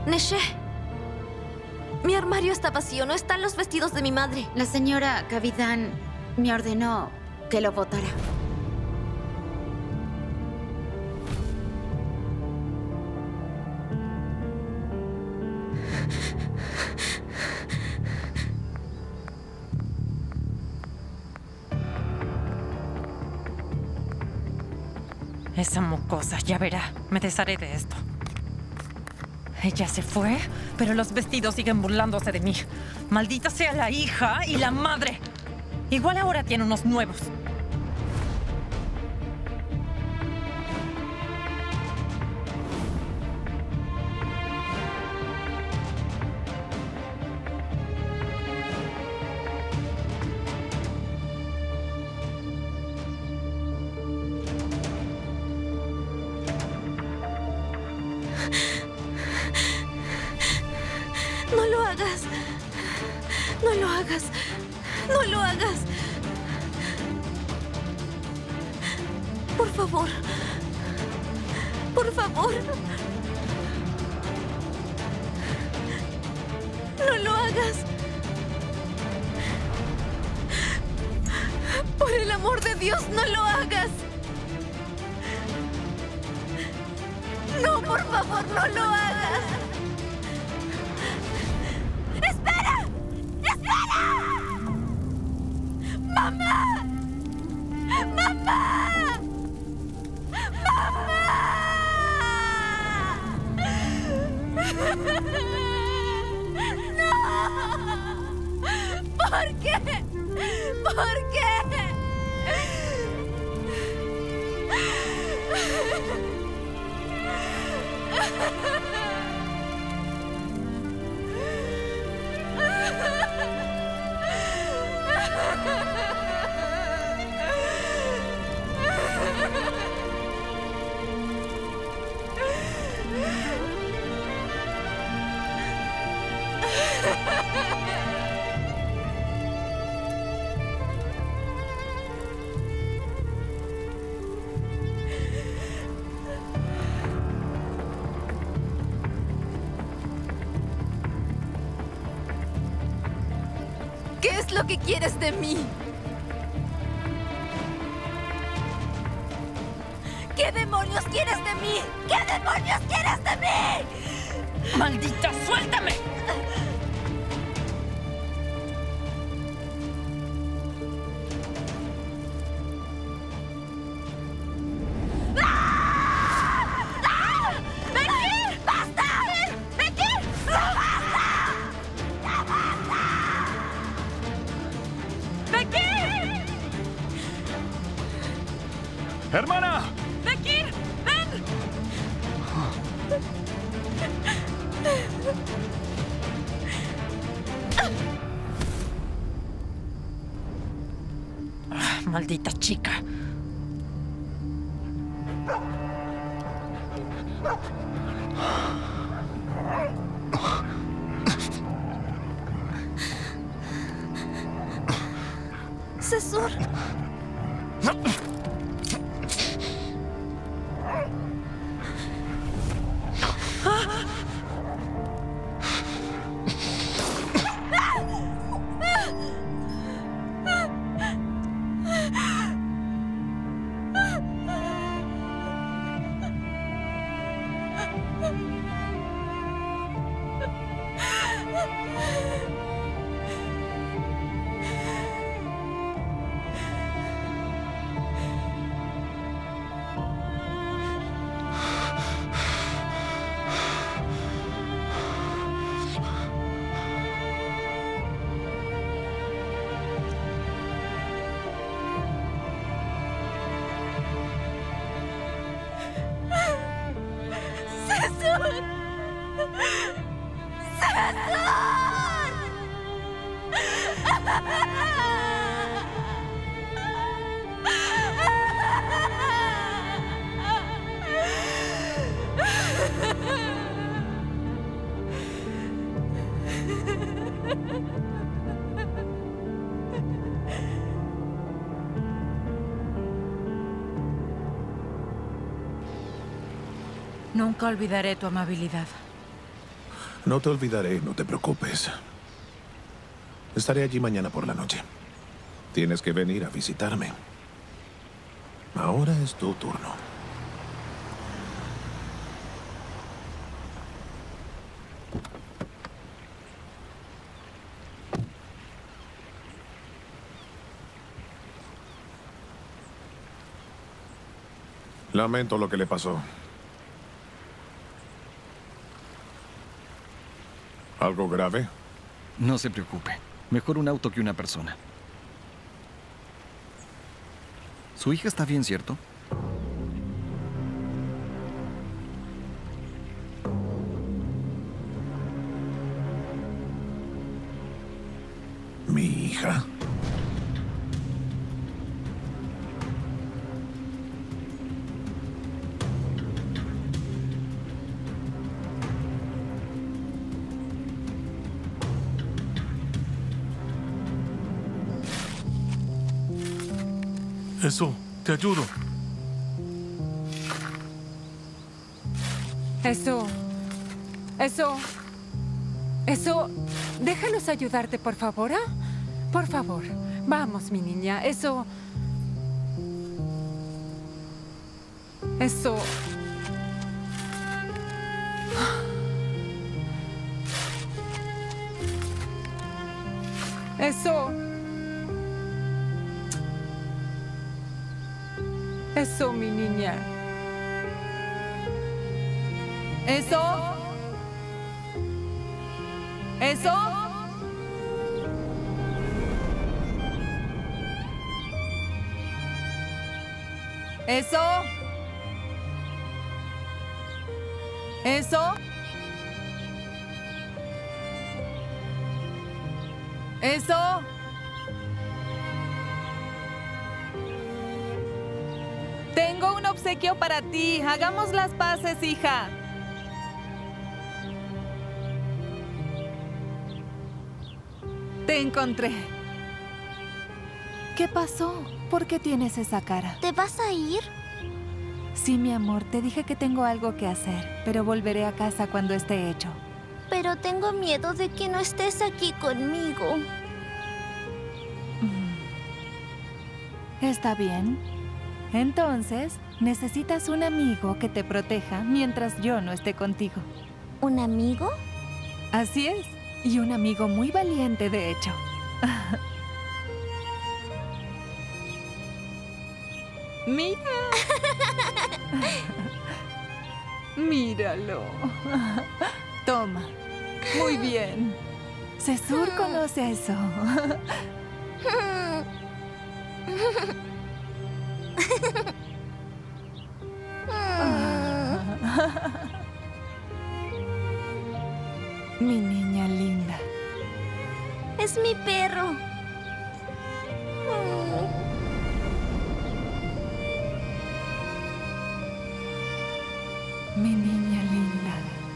Neche, mi armario está vacío. No están los vestidos de mi madre. La señora Cavidan me ordenó que lo botara. Esa mocosa, ya verá. Me desharé de esto. Ella se fue, pero los vestidos siguen burlándose de mí. Maldita sea la hija y la madre. Igual ahora tiene unos nuevos. No lo hagas. No lo hagas. No lo hagas. Por favor. Por favor. No lo hagas. Por el amor de Dios, no lo hagas. No, por favor, no lo hagas. ¡Espera! ¡Espera! ¡Mamá! ¡Mamá! ¡Mamá! ¡No! ¿Por qué? ¿Por qué? ¿Qué es lo que quieres de mí? ¿Qué demonios quieres de mí? ¿Qué demonios quieres de mí? ¡Maldita, suéltame! ¡Hermana! ¡Bekir! ¡Ven! Ah, maldita chica. Cesur. Nunca olvidaré tu amabilidad. No te olvidaré, no te preocupes. Estaré allí mañana por la noche. Tienes que venir a visitarme. Ahora es tu turno. Lamento lo que le pasó. ¿Algo grave? No se preocupe. Mejor un auto que una persona. Su hija está bien, ¿cierto? ¿Mi hija? Eso, te ayudo. Eso. Eso. Eso. Déjanos ayudarte, por favor, ¿ah? Por favor. Vamos, mi niña. Eso. Eso. Eso. Eso, mi niña. Eso. Eso. Eso. Eso. Eso. Tengo un obsequio para ti. Hagamos las paces, hija. Te encontré. ¿Qué pasó? ¿Por qué tienes esa cara? ¿Te vas a ir? Sí, mi amor. Te dije que tengo algo que hacer, pero volveré a casa cuando esté hecho. Pero tengo miedo de que no estés aquí conmigo. Está bien. Entonces, necesitas un amigo que te proteja mientras yo no esté contigo. ¿Un amigo? Así es. Y un amigo muy valiente, de hecho. ¡Mira! ¡Míralo! Toma. Muy bien. Cesur conoce a eso. Mi niña linda. Es mi perro. Mi niña linda.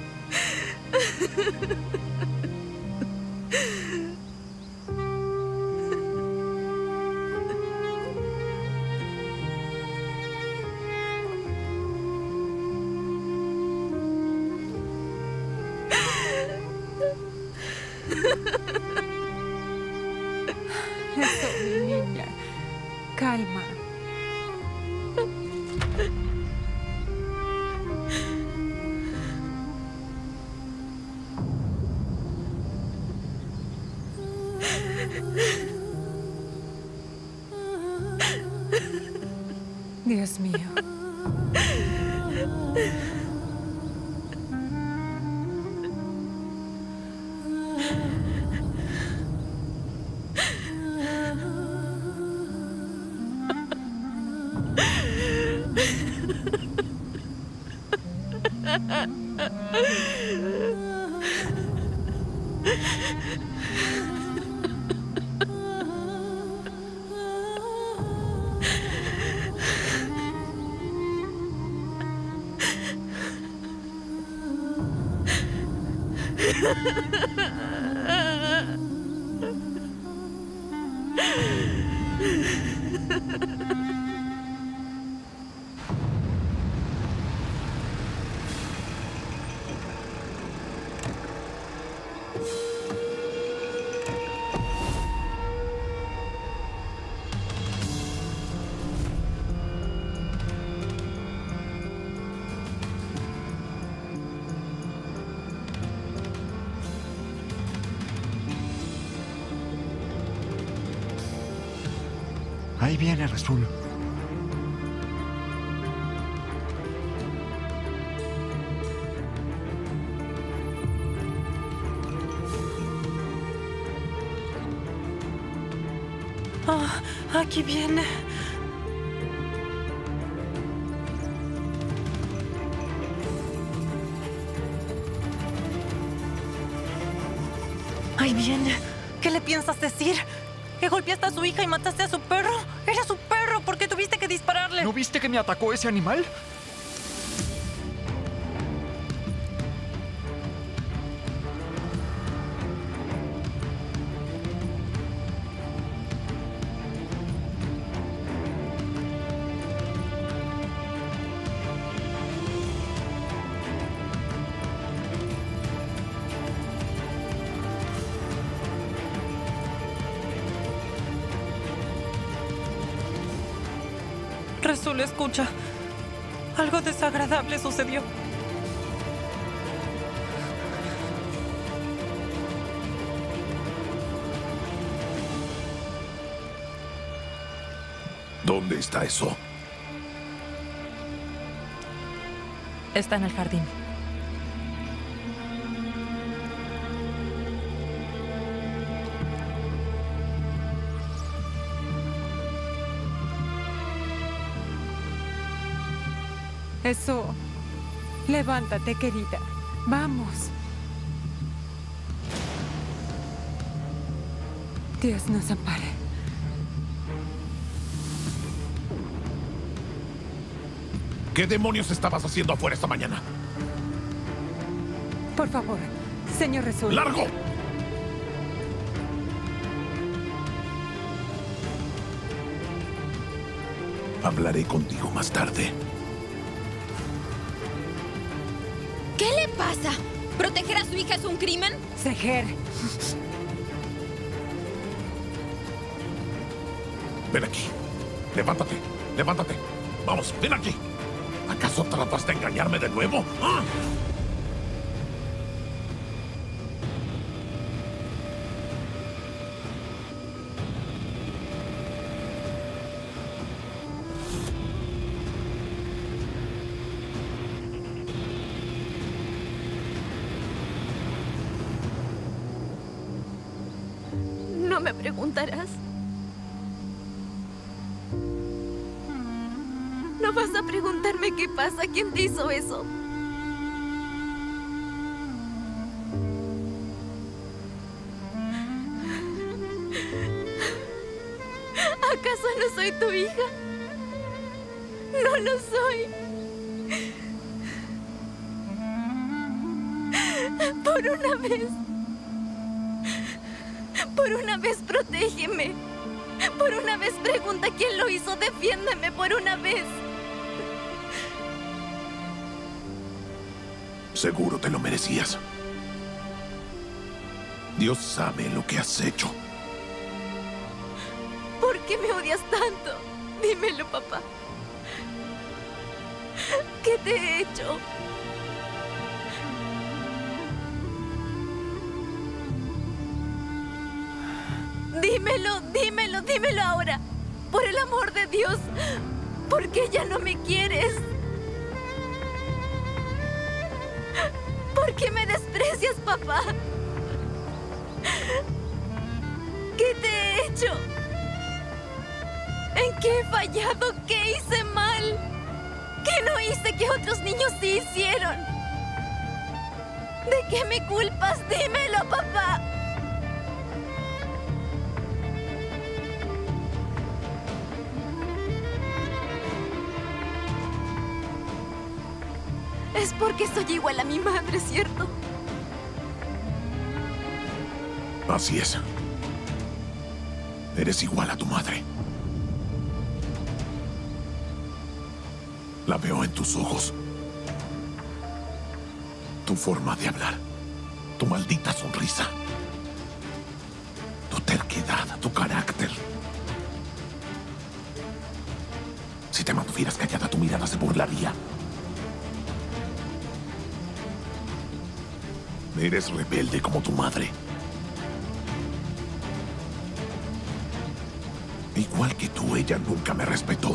Eso, mi niña. Calma. Dios mío. Ahí viene Rasul. Ah, aquí viene. Ahí viene. ¿Qué le piensas decir? ¿Que golpeaste a su hija y mataste a su perro? Era su perro. ¿Por qué tuviste que dispararle? ¿No viste que me atacó ese animal? Rasul, escucha. Algo desagradable sucedió. ¿Dónde está eso? Está en el jardín. Eso. Levántate, querida. Vamos. Dios nos ampare. ¿Qué demonios estabas haciendo afuera esta mañana? Por favor, señor Rasul. ¡Largo! Hablaré contigo más tarde. ¿Qué le pasa? ¿Proteger a su hija es un crimen? Seher. Ven aquí. Levántate. Levántate. Vamos, ven aquí. ¿Acaso tratas de engañarme de nuevo? ¿Ah? ¿No me preguntarás? ¿No vas a preguntarme qué pasa? ¿Quién te hizo eso? ¿Acaso no soy tu hija? No lo soy. Por una vez. Por una vez, protégeme. Por una vez, pregunta quién lo hizo. Defiéndeme por una vez. Seguro te lo merecías. Dios sabe lo que has hecho. ¿Por qué me odias tanto? Dímelo, papá. ¿Qué te he hecho? Dímelo, dímelo, dímelo ahora. Por el amor de Dios. ¿Por qué ya no me quieres? ¿Por qué me desprecias, papá? ¿Qué te he hecho? ¿En qué he fallado? ¿Qué hice mal? ¿Qué no hice que otros niños sí hicieron? ¿De qué me culpas? Dímelo, papá. Es porque soy igual a mi madre, ¿cierto? Así es. Eres igual a tu madre. La veo en tus ojos. Tu forma de hablar. Tu maldita sonrisa. Tu terquedad, tu carácter. Si te mantuvieras callada, tu mirada se burlaría. Eres rebelde como tu madre. Igual que tú, ella nunca me respetó.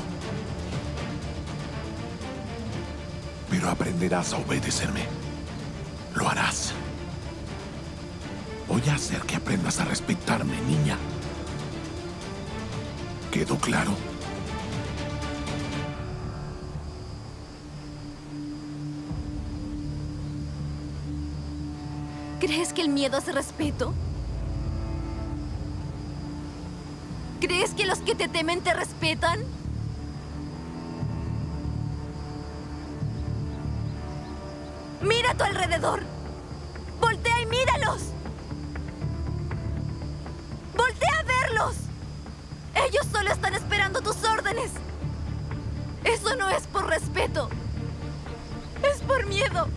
Pero aprenderás a obedecerme. Lo harás. Voy a hacer que aprendas a respetarme, niña. ¿Quedó claro? ¿Crees que el miedo es respeto? ¿Crees que los que te temen te respetan? Mira a tu alrededor. Voltea y míralos. Voltea a verlos. Ellos solo están esperando tus órdenes. Eso no es por respeto. Es por miedo.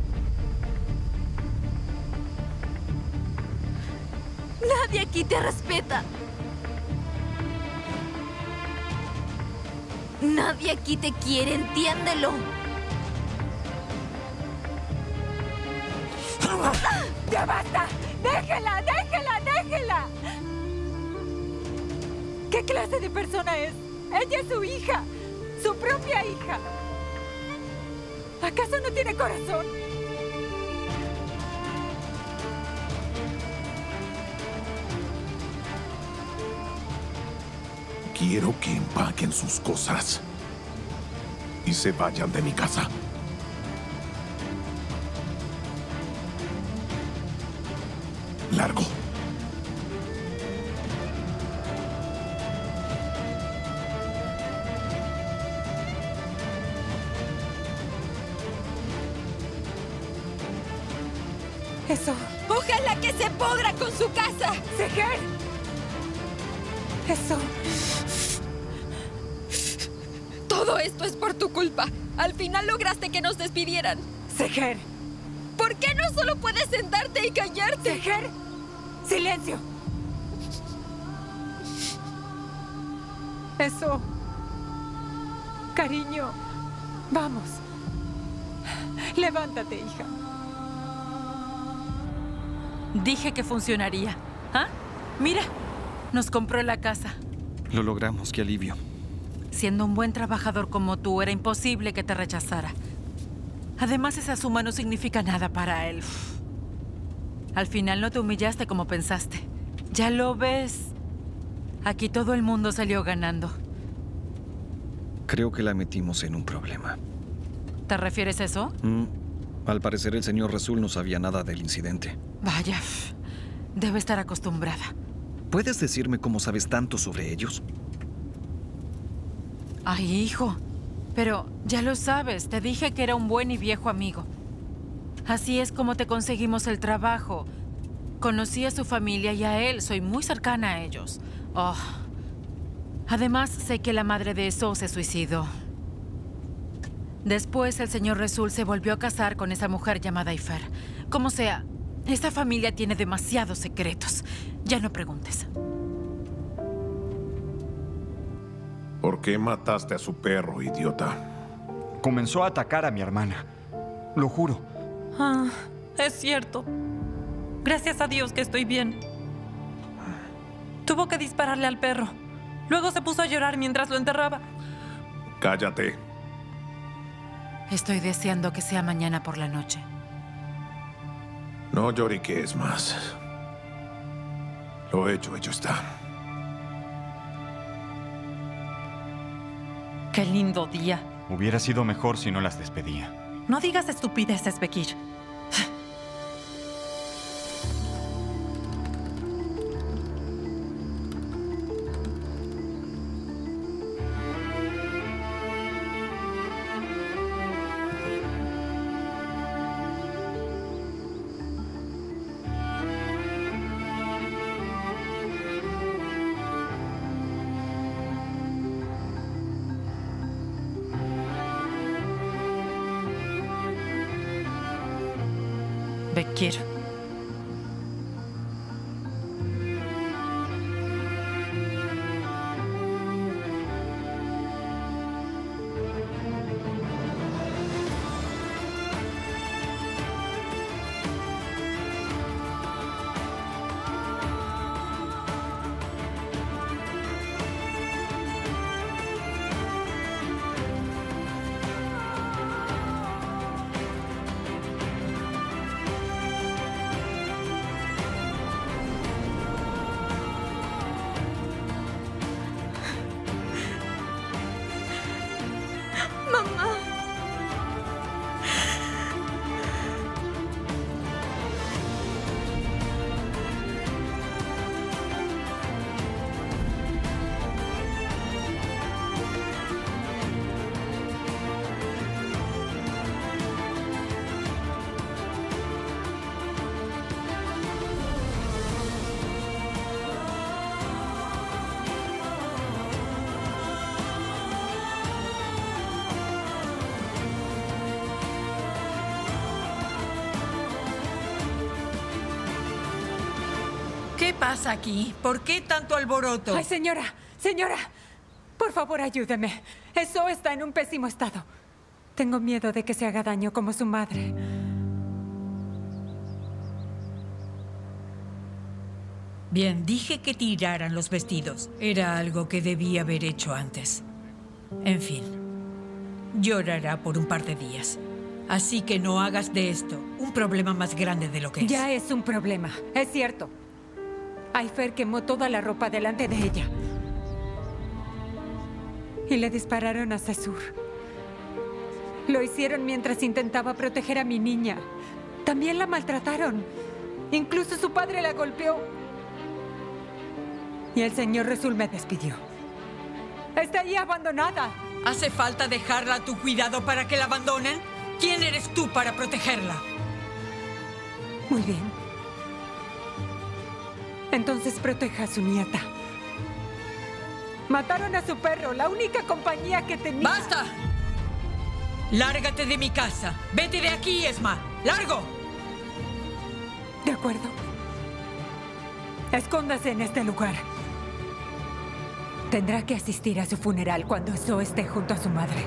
Nadie aquí te respeta. Nadie aquí te quiere, entiéndelo. ¡Ya basta! ¡Déjela! ¡Déjela! ¡Déjela! ¿Qué clase de persona es? Ella es su hija. Su propia hija. ¿Acaso no tiene corazón? Quiero que empaquen sus cosas y se vayan de mi casa. Largo. Eso. ¡Ojalá que se podra con su casa! ¡Seher! Eso. Todo esto es por tu culpa. Al final lograste que nos despidieran. Seher. ¿Por qué no solo puedes sentarte y callarte? Seher. ¡Silencio! Eso. Cariño. Vamos. Levántate, hija. Dije que funcionaría. ¿Ah? Mira, nos compró la casa. Lo logramos, qué alivio. Siendo un buen trabajador como tú, era imposible que te rechazara. Además, esa suma no significa nada para él. Al final no te humillaste como pensaste. Ya lo ves. Aquí todo el mundo salió ganando. Creo que la metimos en un problema. ¿Te refieres a eso? Mm, al parecer el señor Rasul no sabía nada del incidente. Vaya, debe estar acostumbrada. ¿Puedes decirme cómo sabes tanto sobre ellos? Ay, hijo. Pero ya lo sabes, te dije que era un buen y viejo amigo. Así es como te conseguimos el trabajo. Conocí a su familia y a él. Soy muy cercana a ellos. Oh. Además, sé que la madre de eso se suicidó. Después, el señor Rasul se volvió a casar con esa mujer llamada Ifer. Como sea, esta familia tiene demasiados secretos. Ya no preguntes. ¿Por qué mataste a su perro, idiota? Comenzó a atacar a mi hermana. Lo juro. Ah, es cierto. Gracias a Dios que estoy bien. Tuvo que dispararle al perro. Luego se puso a llorar mientras lo enterraba. Cállate. Estoy deseando que sea mañana por la noche. No lloriques más. Lo hecho, hecho está. Qué lindo día. Hubiera sido mejor si no las despedía. No digas estupideces, Bekir. Bekir, ¿Qué pasa aquí? ¿Por qué tanto alboroto? Ay, señora, señora, por favor ayúdeme. Eso está en un pésimo estado. Tengo miedo de que se haga daño como su madre. Bien, dije que tiraran los vestidos. Era algo que debí haber hecho antes. En fin, llorará por un par de días. Así que no hagas de esto un problema más grande de lo que es. Ya es un problema, es cierto. Ayfer quemó toda la ropa delante de ella. Y le dispararon a Cesur. Lo hicieron mientras intentaba proteger a mi niña. También la maltrataron. Incluso su padre la golpeó. Y el señor Resul me despidió. Está ahí abandonada. ¿Hace falta dejarla a tu cuidado para que la abandonen? ¿Quién eres tú para protegerla? Muy bien. Entonces proteja a su nieta. Mataron a su perro, la única compañía que tenía. ¡Basta! Lárgate de mi casa. Vete de aquí, Esma. ¡Largo! De acuerdo. Escóndase en este lugar. Tendrá que asistir a su funeral cuando Zoe esté junto a su madre.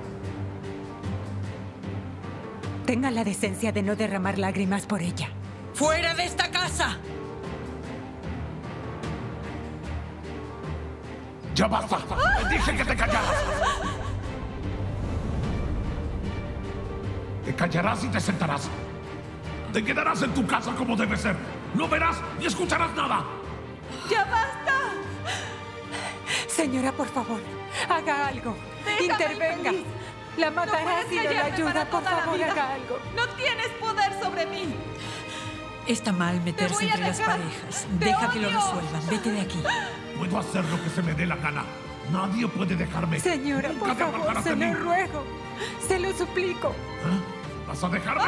Tenga la decencia de no derramar lágrimas por ella. ¡Fuera de esta casa! ¡Ya basta! ¡Te dije que te callaras! Te callarás y te sentarás. Te quedarás en tu casa como debe ser. No verás ni escucharás nada. ¡Ya basta! Señora, por favor, haga algo. Déjame Intervenga. infeliz. La matará No si no puedes la callarme ayuda. para Por toda la favor, vida. haga algo. No tienes poder sobre mí. Está mal meterse voy a entre las dejar. parejas. ¡Te Deja que lo odio! resuelvan. Vete de aquí. Puedo hacer lo que se me dé la gana. Nadie puede dejarme. Señora, Nunca por te favor, apartarás se de mí. lo ruego. Se lo suplico. ¿Eh? ¿Vas a dejarme?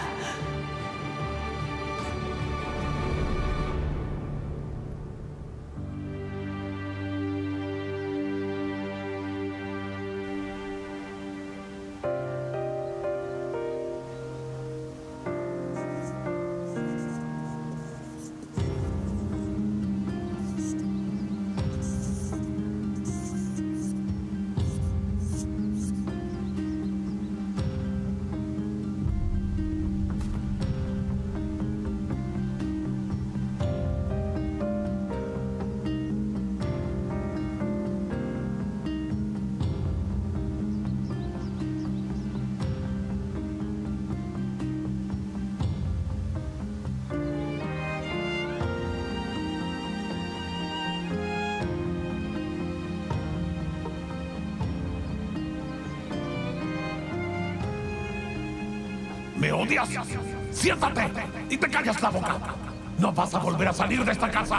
¿Me odias? Siéntate y te callas la boca. No vas a volver a salir de esta casa.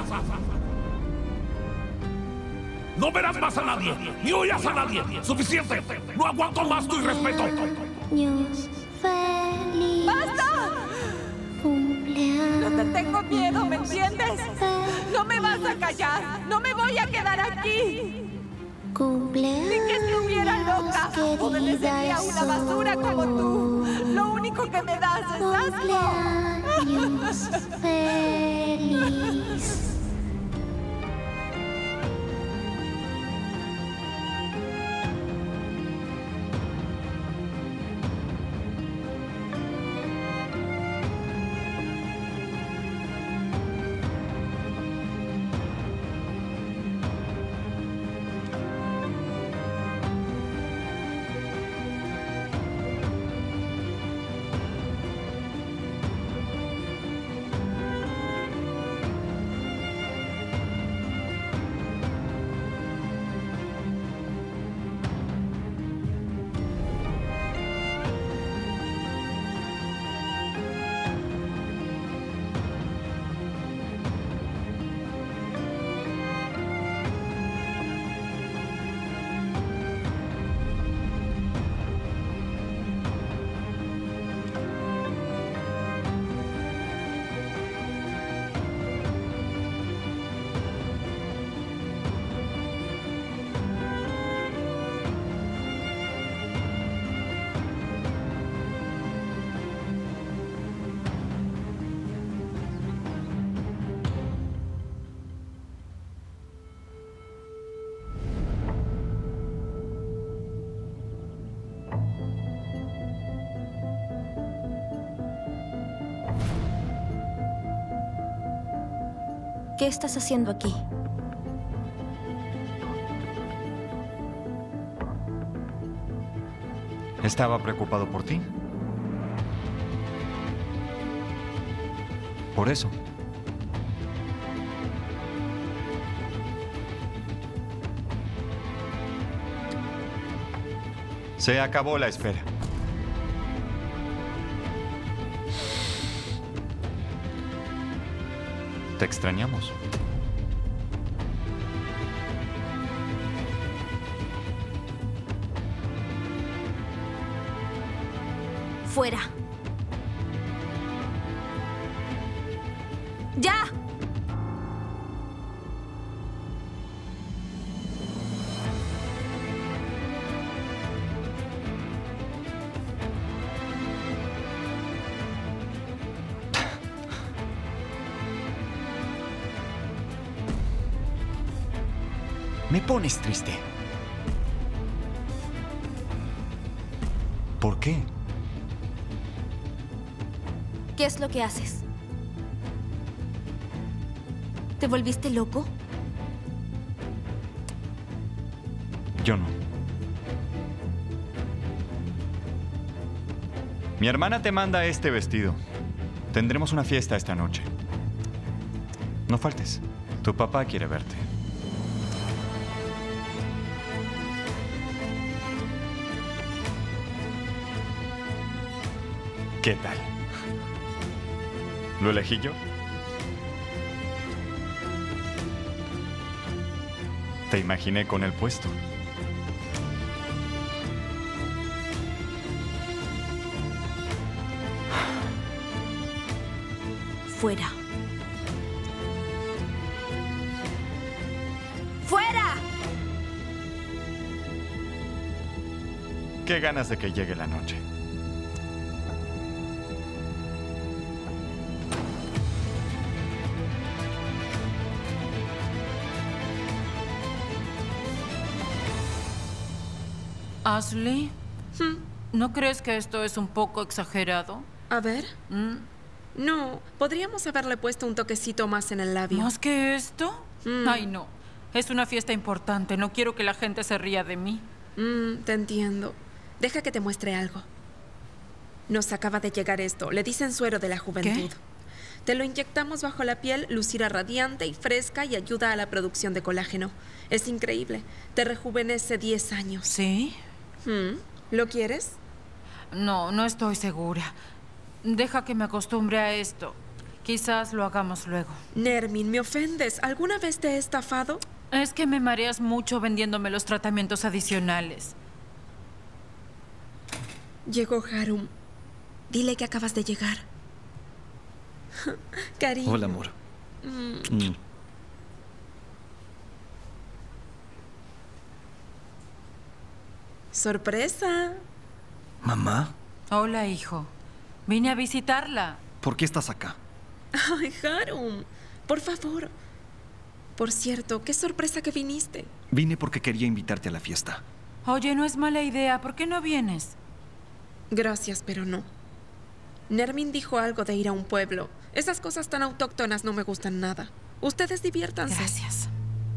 No verás más a nadie, ni oirás a nadie. Suficiente. No aguanto más tu irrespeto. Cumpleaños feliz. ¡Basta! Cumpleaños. No te tengo miedo, ¿me entiendes? No me vas a callar. No me voy a quedar aquí. Cumpleaños. Ni que estuviera loca. Obedecería a una basura como tú. Lo único que me das es asco. Cumpleaños feliz. ¿Qué estás haciendo aquí? Estaba preocupado por ti. Por eso. Se acabó la espera. Te extrañamos. Fuera. ¡Ya! Me pones triste. ¿Por qué? ¿Qué es lo que haces? ¿Te volviste loco? Yo no. Mi hermana te manda este vestido. Tendremos una fiesta esta noche. No faltes. Tu papá quiere verte. ¿Qué tal? ¿Lo elegí yo? Te imaginé con el puesto. Fuera. ¡Fuera! Qué ganas de que llegue la noche. Ashley, ¿no crees que esto es un poco exagerado? A ver. ¿Mm? No, podríamos haberle puesto un toquecito más en el labio. ¿Más que esto? Mm. Ay, no. Es una fiesta importante. No quiero que la gente se ría de mí. Mm, te entiendo. Deja que te muestre algo. Nos acaba de llegar esto. Le dicen suero de la juventud. ¿Qué? Te lo inyectamos bajo la piel, lucirá radiante y fresca y ayuda a la producción de colágeno. Es increíble. Te rejuvenece diez años. ¿Sí? Mm. ¿Lo quieres? No, no estoy segura. Deja que me acostumbre a esto. Quizás lo hagamos luego. Nermin, me ofendes. ¿Alguna vez te he estafado? Es que me mareas mucho vendiéndome los tratamientos adicionales. Llegó Harum. Dile que acabas de llegar. Cariño. Hola, amor. Mm. Mm. Sorpresa. ¿Mamá? Hola, hijo. Vine a visitarla. ¿Por qué estás acá? Ay, Harum. Por favor. Por cierto, qué sorpresa que viniste. Vine porque quería invitarte a la fiesta. Oye, no es mala idea. ¿Por qué no vienes? Gracias, pero no. Nermin dijo algo de ir a un pueblo. Esas cosas tan autóctonas no me gustan nada. Ustedes diviértanse. Gracias.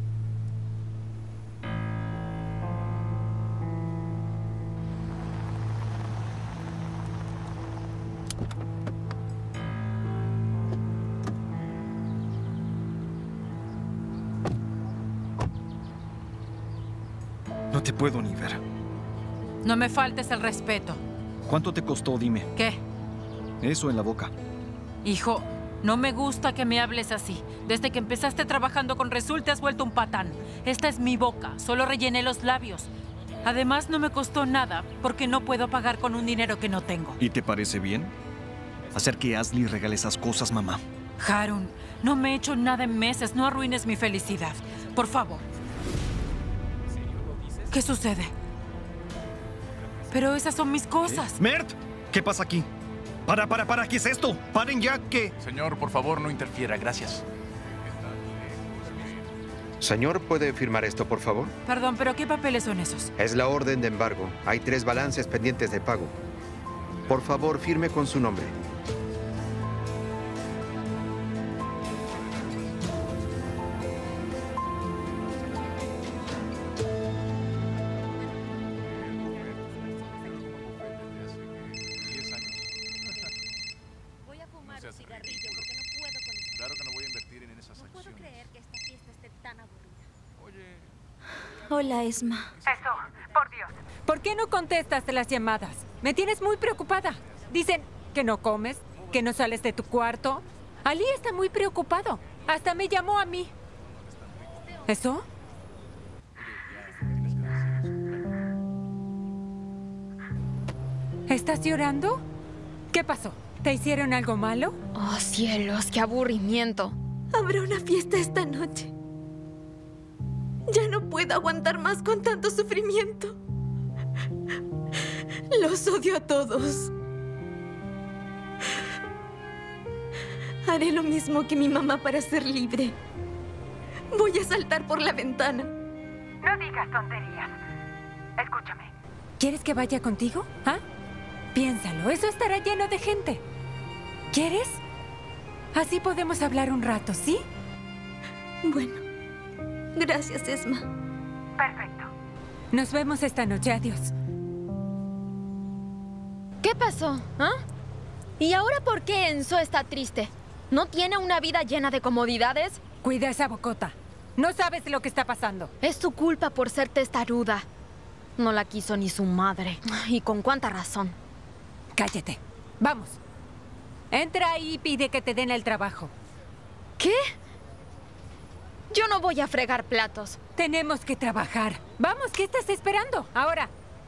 No te puedo ni ver. No me faltes el respeto. ¿Cuánto te costó? Dime. ¿Qué? Eso en la boca. Hijo, no me gusta que me hables así. Desde que empezaste trabajando con Resul te has vuelto un patán. Esta es mi boca. Solo rellené los labios. Además, no me costó nada porque no puedo pagar con un dinero que no tengo. ¿Y te parece bien? Hacer que Ashley regale esas cosas, mamá. Harun, no me he hecho nada en meses. No arruines mi felicidad. Por favor. ¿Qué sucede? Pero esas son mis cosas. ¡Mert! ¿Qué pasa aquí? ¡Para, para, para! ¿Qué es esto? ¡Paren ya! ¿Qué? Señor, por favor, no interfiera. Gracias. Señor, ¿puede firmar esto, por favor? Perdón, pero ¿qué papeles son esos? Es la orden de embargo. Hay tres balances pendientes de pago. Por favor, firme con su nombre. Hola, Esma. Eso, por Dios. ¿Por qué no contestas las llamadas? Me tienes muy preocupada. Dicen que no comes, que no sales de tu cuarto. Ali está muy preocupado. Hasta me llamó a mí. ¿Eso? ¿Estás llorando? ¿Qué pasó? ¿Te hicieron algo malo? Oh, cielos, qué aburrimiento. Habrá una fiesta esta noche. Ya no puedo aguantar más con tanto sufrimiento. Los odio a todos. Haré lo mismo que mi mamá para ser libre. Voy a saltar por la ventana. No digas tonterías. Escúchame. ¿Quieres que vaya contigo? ¿Ah? Piénsalo, eso estará lleno de gente. ¿Quieres? Así podemos hablar un rato, ¿sí? Bueno, gracias, Esma. Perfecto. Nos vemos esta noche, adiós. ¿Qué pasó? ¿Ah? ¿Y ahora por qué Enzo está triste? ¿No tiene una vida llena de comodidades? Cuida esa bocota. No sabes lo que está pasando. Es su culpa por ser testaruda. No la quiso ni su madre. ¿Y con cuánta razón? Cállate. Vamos. Entra ahí y pide que te den el trabajo. ¿Qué? Yo no voy a fregar platos. Tenemos que trabajar. Vamos, ¿qué estás esperando? Ahora.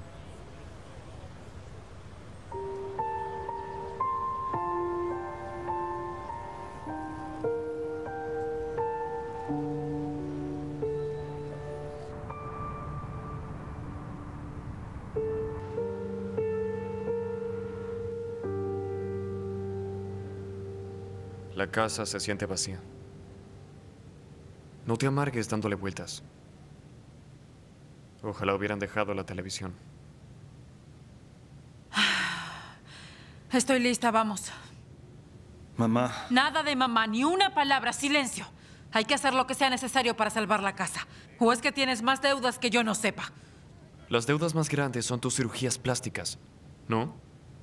La casa se siente vacía. No te amargues dándole vueltas. Ojalá hubieran dejado la televisión. Estoy lista, vamos. Mamá. Nada de mamá, ni una palabra, silencio. Hay que hacer lo que sea necesario para salvar la casa. ¿O es que tienes más deudas que yo no sepa? Las deudas más grandes son tus cirugías plásticas, ¿no?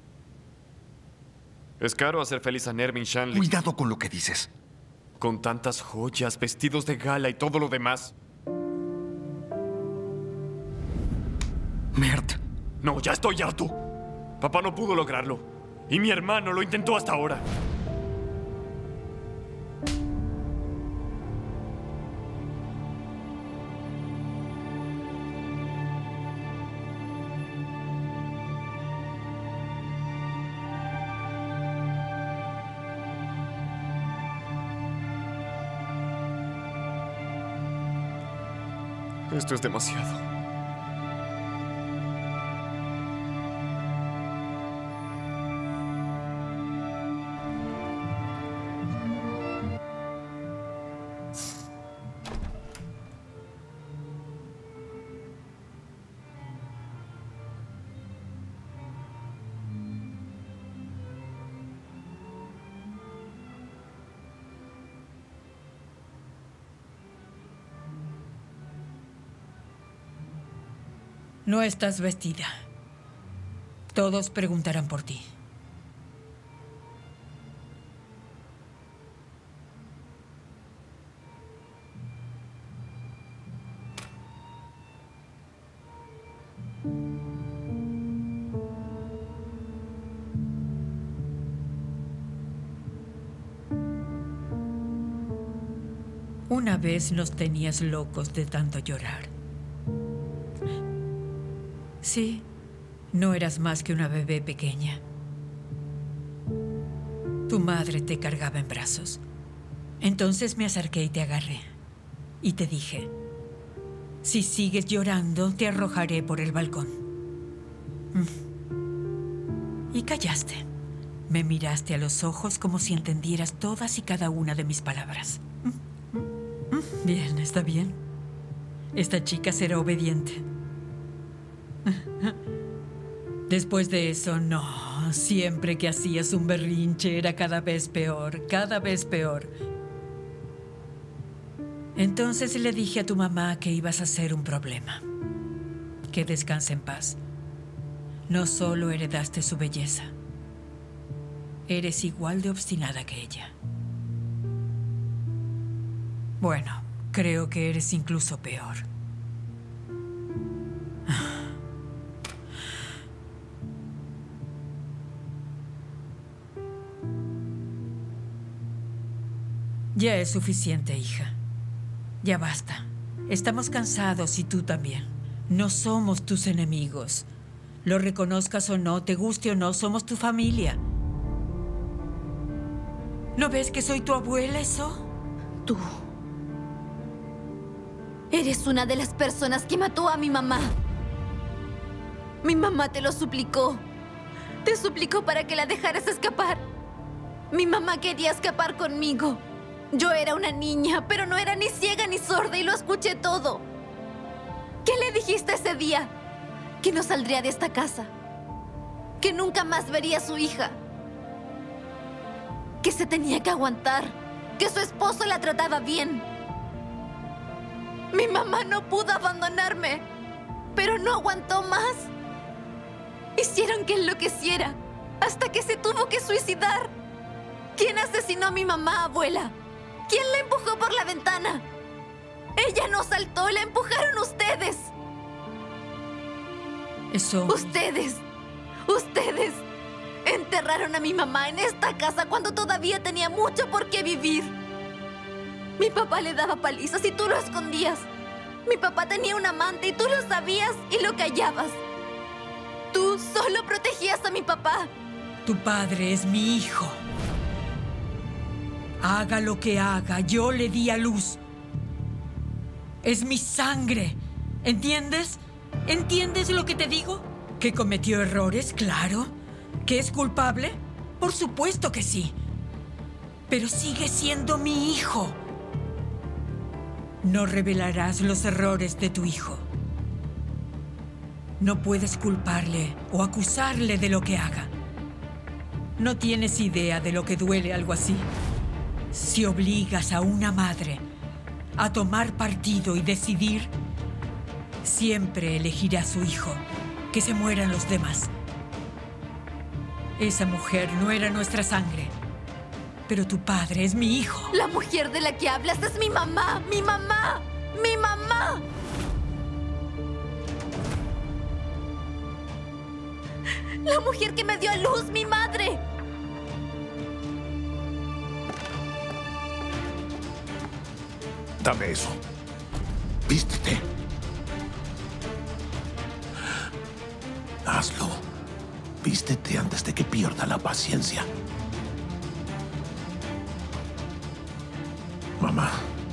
Es caro hacer feliz a Nermin Shanley. Cuidado con lo que dices. Con tantas joyas, vestidos de gala y todo lo demás. Mert. No, ya estoy harto. Papá no pudo lograrlo. Y mi hermano lo intentó hasta ahora. Esto es demasiado. No estás vestida. Todos preguntarán por ti. Una vez nos tenías locos de tanto llorar. Sí, no eras más que una bebé pequeña. Tu madre te cargaba en brazos. Entonces me acerqué y te agarré. Y te dije, si sigues llorando, te arrojaré por el balcón. Y callaste. Me miraste a los ojos como si entendieras todas y cada una de mis palabras. Bien, está bien. Esta chica será obediente. Después de eso, no. Siempre que hacías un berrinche era cada vez peor, cada vez peor. Entonces le dije a tu mamá que ibas a ser un problema. Que descanse en paz. No solo heredaste su belleza, eres igual de obstinada que ella. Bueno, creo que eres incluso peor. Ya es suficiente, hija. Ya basta. Estamos cansados y tú también. No somos tus enemigos. Lo reconozcas o no, te guste o no, somos tu familia. ¿No ves que soy tu abuela, eso? Tú. Eres una de las personas que mató a mi mamá. Mi mamá te lo suplicó. Te suplicó para que la dejaras escapar. Mi mamá quería escapar conmigo. Yo era una niña, pero no era ni ciega ni sorda y lo escuché todo. ¿Qué le dijiste ese día? Que no saldría de esta casa. Que nunca más vería a su hija. Que se tenía que aguantar. Que su esposo la trataba bien. Mi mamá no pudo abandonarme, pero no aguantó más. Hicieron que enloqueciera hasta que se tuvo que suicidar. ¿Quién asesinó a mi mamá, abuela? ¿Quién la empujó por la ventana? Ella no saltó, la empujaron ustedes. Eso... Ustedes. Ustedes. Enterraron a mi mamá en esta casa cuando todavía tenía mucho por qué vivir. Mi papá le daba palizas y tú lo escondías. Mi papá tenía un amante y tú lo sabías y lo callabas. Tú solo protegías a mi papá. Tu padre es mi hijo. Haga lo que haga, yo le di a luz. Es mi sangre. ¿Entiendes? ¿Entiendes lo que te digo? ¿Que cometió errores? Claro. ¿Que es culpable? Por supuesto que sí. Pero sigue siendo mi hijo. No revelarás los errores de tu hijo. No puedes culparle o acusarle de lo que haga. No tienes idea de lo que duele algo así. Si obligas a una madre a tomar partido y decidir, siempre elegirá a su hijo, que se mueran los demás. Esa mujer no era nuestra sangre, pero tu padre es mi hijo. La mujer de la que hablas es mi mamá, mi mamá, mi mamá. La mujer que me dio a luz, mi madre. Dame eso. Vístete. Hazlo. Vístete antes de que pierda la paciencia. Mamá,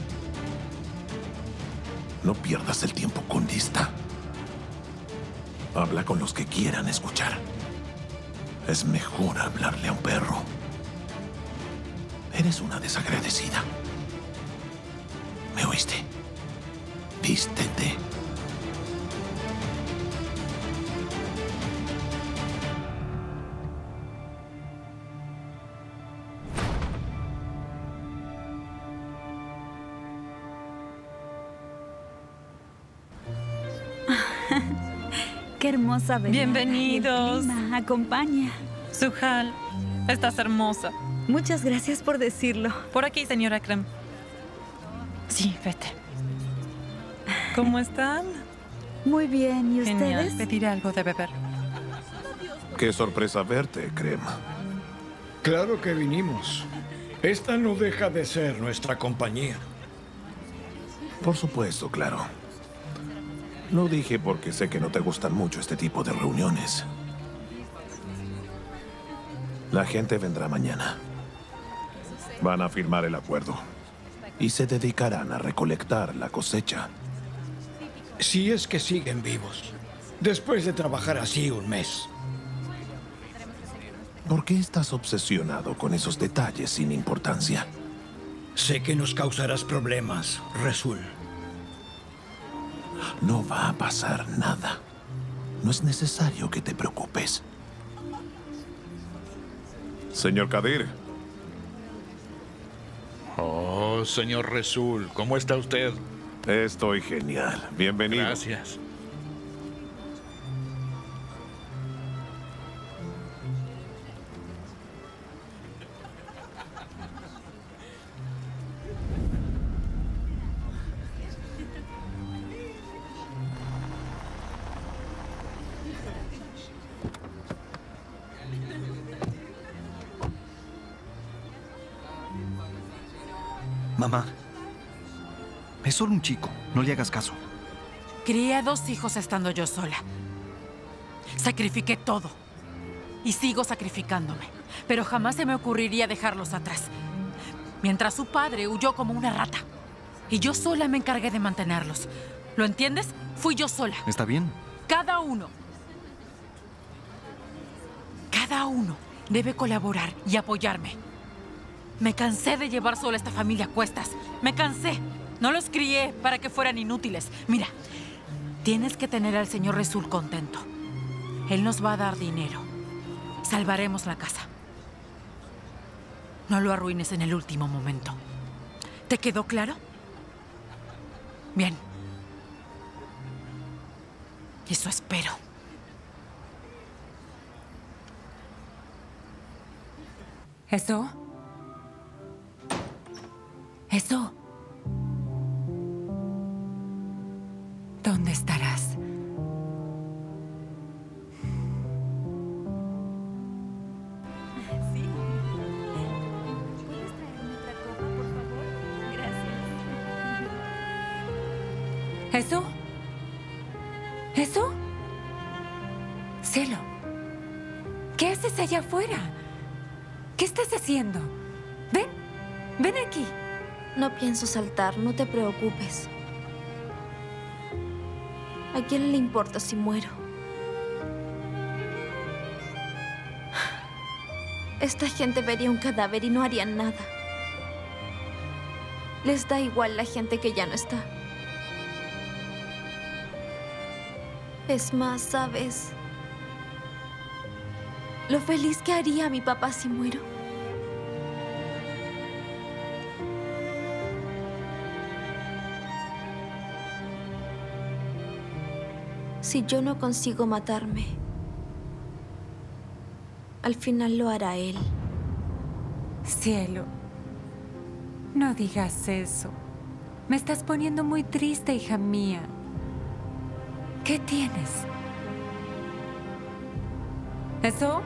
no pierdas el tiempo con lista. Habla con los que quieran escuchar. Es mejor hablarle a un perro. Eres una desagradecida. ¿Me oíste? Vístete. Qué hermosa velada. Bienvenidos. El clima acompaña. Suhal, estás hermosa. Muchas gracias por decirlo. Por aquí, señora Krem. Sí, vete. ¿Cómo están? Muy bien, ¿y Genial. ustedes? Pediré algo de beber. Qué sorpresa verte, Krem. Claro que vinimos. Esta no deja de ser nuestra compañía. Por supuesto, claro. Lo dije porque sé que no te gustan mucho este tipo de reuniones. La gente vendrá mañana. Van a firmar el acuerdo. Y se dedicarán a recolectar la cosecha. Si es que siguen vivos. Después de trabajar así un mes. ¿Por qué estás obsesionado con esos detalles sin importancia? Sé que nos causarás problemas, Resul. No va a pasar nada. No es necesario que te preocupes. Señor Kadir. Oh, señor Resul, ¿cómo está usted? Estoy genial. Bienvenido. Gracias. Mamá, es solo un chico. No le hagas caso. Crié a dos hijos estando yo sola. Sacrifiqué todo. Y sigo sacrificándome. Pero jamás se me ocurriría dejarlos atrás. Mientras su padre huyó como una rata. Y yo sola me encargué de mantenerlos. ¿Lo entiendes? Fui yo sola. ¿Está bien? Cada uno. Cada uno debe colaborar y apoyarme. Me cansé de llevar sola a esta familia a cuestas. Me cansé. No los crié para que fueran inútiles. Mira, tienes que tener al señor Resul contento. Él nos va a dar dinero. Salvaremos la casa. No lo arruines en el último momento. ¿Te quedó claro? Bien. Eso espero. ¿Eso? ¿Eso? ¿Dónde estarás? Sí. ¿Puedes traerme otra copa, por favor? Gracias. ¿Eso? ¿Eso? Cielo, ¿qué haces allá afuera? ¿Qué estás haciendo? Ven, ven aquí. No pienso saltar, no te preocupes. ¿A quién le importa si muero? Esta gente vería un cadáver y no harían nada. Les da igual la gente que ya no está. Es más, ¿sabes? Lo feliz que haría mi papá si muero. Si yo no consigo matarme, al final lo hará él. Cielo, no digas eso. Me estás poniendo muy triste, hija mía. ¿Qué tienes? ¿Eso?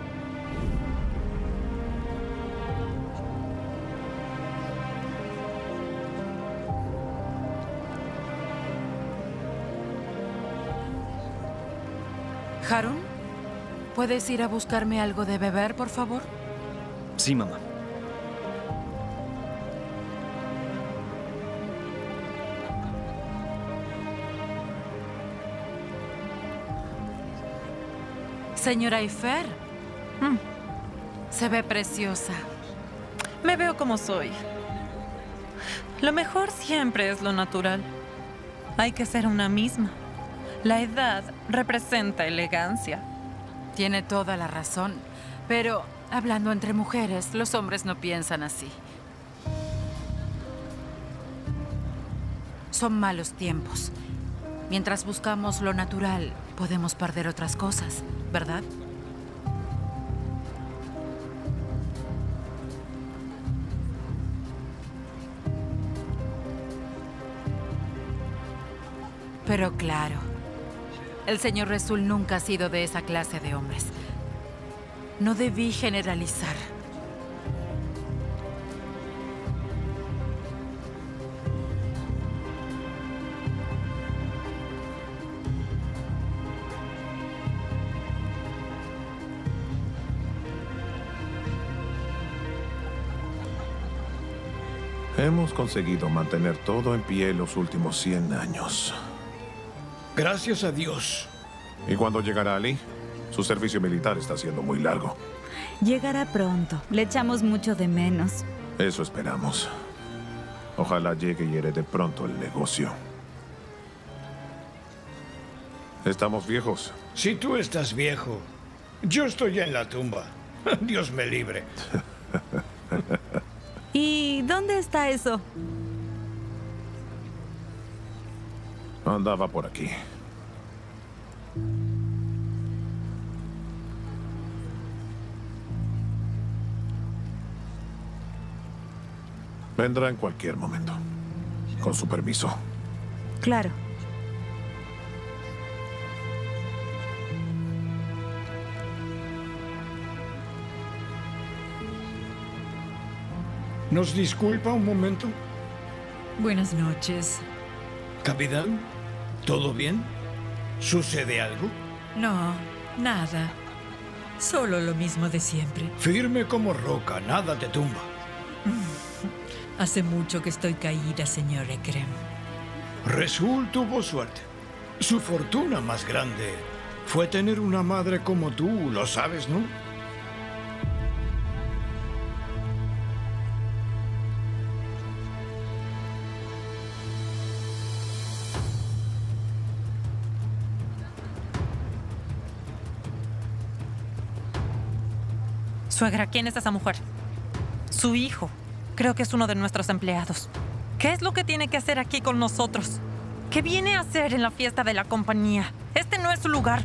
Harun, ¿puedes ir a buscarme algo de beber, por favor? Sí, mamá. Señora Ifer, mm. se ve preciosa. Me veo como soy. Lo mejor siempre es lo natural. Hay que ser una misma. La edad representa elegancia. Tiene toda la razón. Pero, hablando entre mujeres, los hombres no piensan así. Son malos tiempos. Mientras buscamos lo natural, podemos perder otras cosas, ¿verdad? Pero claro, el señor Resul nunca ha sido de esa clase de hombres. No debí generalizar. Hemos conseguido mantener todo en pie los últimos cien años. Gracias a Dios. ¿Y cuándo llegará Ali? Su servicio militar está siendo muy largo. Llegará pronto. Le echamos mucho de menos. Eso esperamos. Ojalá llegue y herede pronto el negocio. ¿Estamos viejos? Si tú estás viejo, yo estoy ya en la tumba. Dios me libre. ¿Y dónde está eso? Andaba por aquí. Vendrá en cualquier momento. Con su permiso. Claro. ¿Nos disculpa un momento? Buenas noches. Capitán, ¿todo bien? ¿Sucede algo? No, nada. Solo lo mismo de siempre. Firme como roca, nada te tumba. Hace mucho que estoy caída, señor Ekrem. Resul tuvo suerte. Su fortuna más grande fue tener una madre como tú, lo sabes, ¿no? Suegra, ¿quién es esa mujer? Su hijo. Creo que es uno de nuestros empleados. ¿Qué es lo que tiene que hacer aquí con nosotros? ¿Qué viene a hacer en la fiesta de la compañía? Este no es su lugar.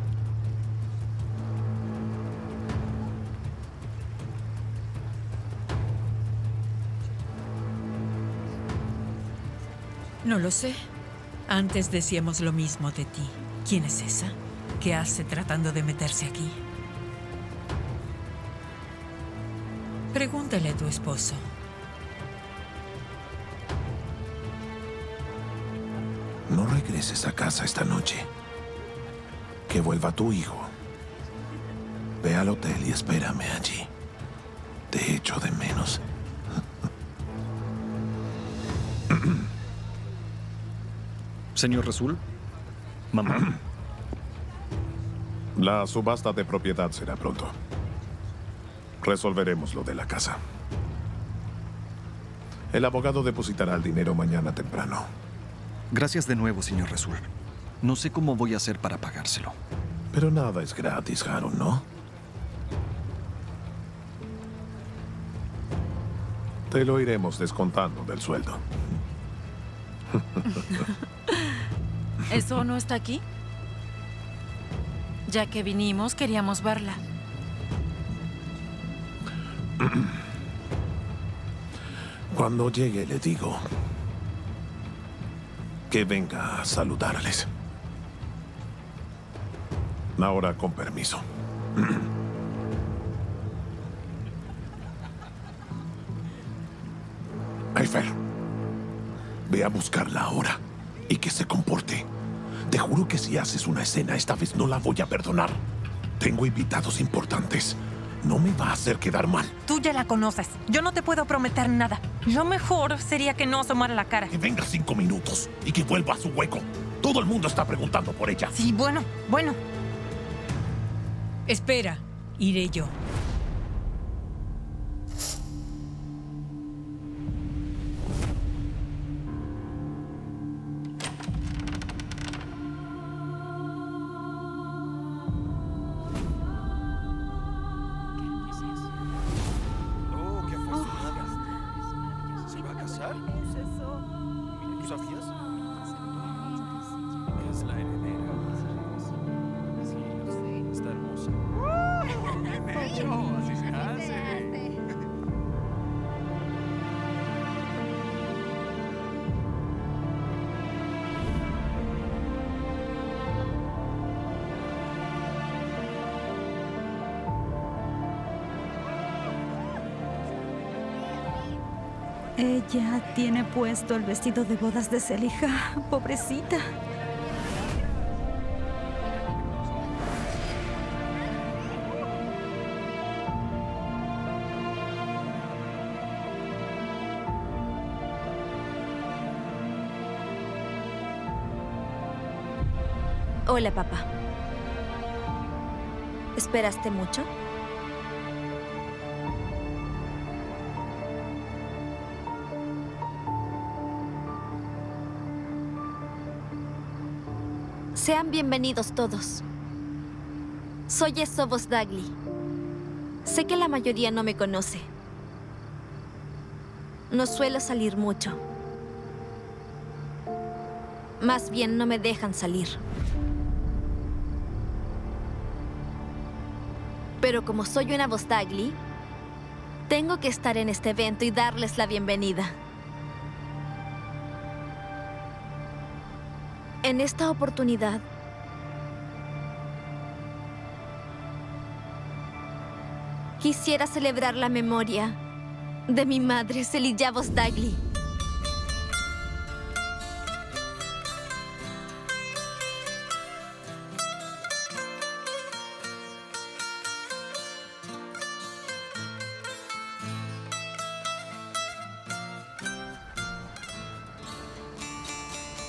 No lo sé. Antes decíamos lo mismo de ti. ¿Quién es esa? ¿Qué hace tratando de meterse aquí? Pregúntale a tu esposo. No regreses a casa esta noche. Que vuelva tu hijo. Ve al hotel y espérame allí. Te echo de menos. Señor Resul, mamá. La subasta de propiedad será pronto. Resolveremos lo de la casa. El abogado depositará el dinero mañana temprano. Gracias de nuevo, señor Resul. No sé cómo voy a hacer para pagárselo. Pero nada es gratis, Harun, ¿no? Te lo iremos descontando del sueldo. ¿Eso no está aquí? Ya que vinimos, queríamos verla. Cuando llegue, le digo que venga a saludarles. Ahora, con permiso. Eifer, ve a buscarla ahora y que se comporte. Te juro que si haces una escena, esta vez no la voy a perdonar. Tengo invitados importantes. No me va a hacer quedar mal. Tú ya la conoces. Yo no te puedo prometer nada. Lo mejor sería que no asomara la cara. Que venga cinco minutos y que vuelva a su hueco. Todo el mundo está preguntando por ella. Sí, bueno, bueno. Espera, iré yo. Ella tiene puesto el vestido de bodas de Zelija. Pobrecita. Hola, papá. ¿Esperaste mucho? Sean bienvenidos todos. Soy Esobos Dagli. Sé que la mayoría no me conoce. No suelo salir mucho. Más bien no me dejan salir. Pero como soy una Vostagli, tengo que estar en este evento y darles la bienvenida. En esta oportunidad, quisiera celebrar la memoria de mi madre, Zelija Vostagli.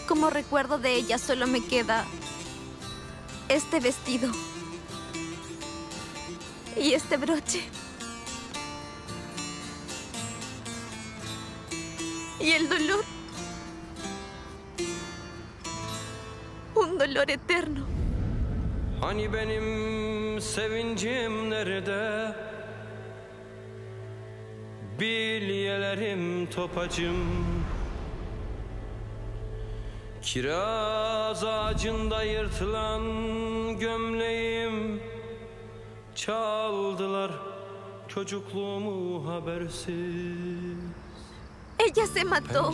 Como recuerdo de ella, solo me queda este vestido y este broche. Y el dolor. Un dolor eterno. Hani benim sevincim nerede? Bilyelerim topacım. Kiraz ağacında yırtılan gömleğim. Çaldılar çocukluğumu habersiz. Ella se mató.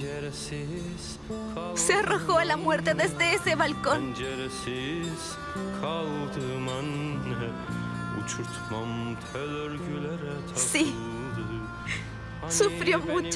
Se arrojó a la muerte desde ese balcón. Penceresiz kaldım anne. Uçurtmam tel örgülere takıldı. Sí. Sufrió mucho.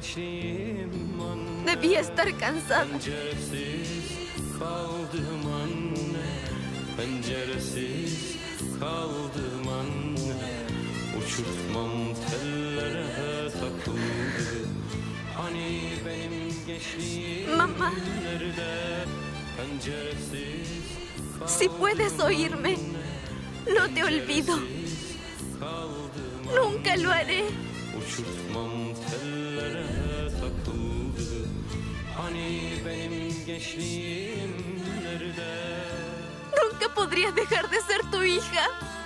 Debía estar cansada. Penceresiz kaldım anne. Penceresiz kaldım anne. Uçurtmam tellere takıldı. Hani benim gençliğim Mamá, nerede? Penceresiz si puedes oírme, no te olvido. Nunca lo haré. Uçurtmam tellere takıldı. Hani benim gençliğim nerede? Nunca podrías dejar de ser tu hija.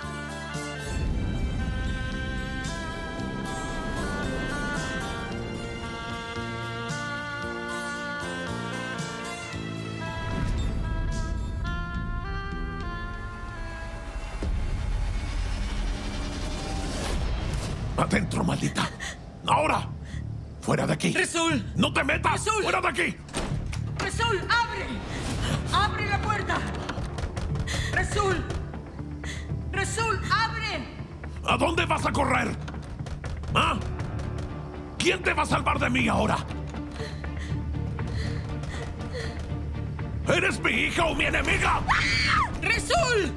Adentro, maldita. Ahora. Fuera de aquí. Resul. No te metas. Resul. Fuera de aquí. Resul, abre. Abre la puerta. Resul. Resul, abre. ¿A dónde vas a correr? ¿Ah? ¿Quién te va a salvar de mí ahora? ¿Eres mi hija o mi enemiga? ¡Resul!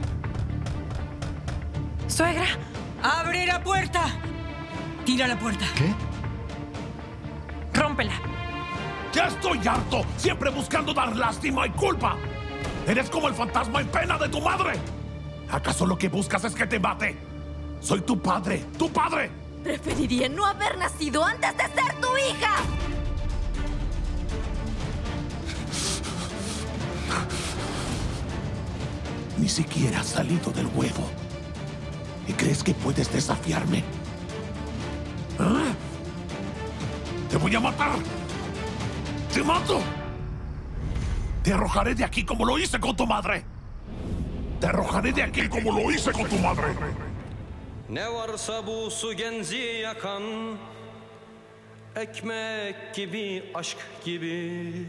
Suegra. ¡Abre la puerta! Tira la puerta. ¿Qué? Rómpela. ¡Ya estoy harto! Siempre buscando dar lástima y culpa. Eres como el fantasma en pena de tu madre. ¿Acaso lo que buscas es que te mate? Soy tu padre, tu padre. Preferiría no haber nacido antes de ser tu hija. Ni siquiera has salido del huevo. ¿Y crees que puedes desafiarme? ¿Ah? ¡Te voy a matar! ¡Te mato! Te arrojaré de aquí como lo hice con tu madre. Te arrojaré de aquí como lo hice con tu madre. Ne varsa bu su genzi yakan, ekmek gibi, aşk gibi.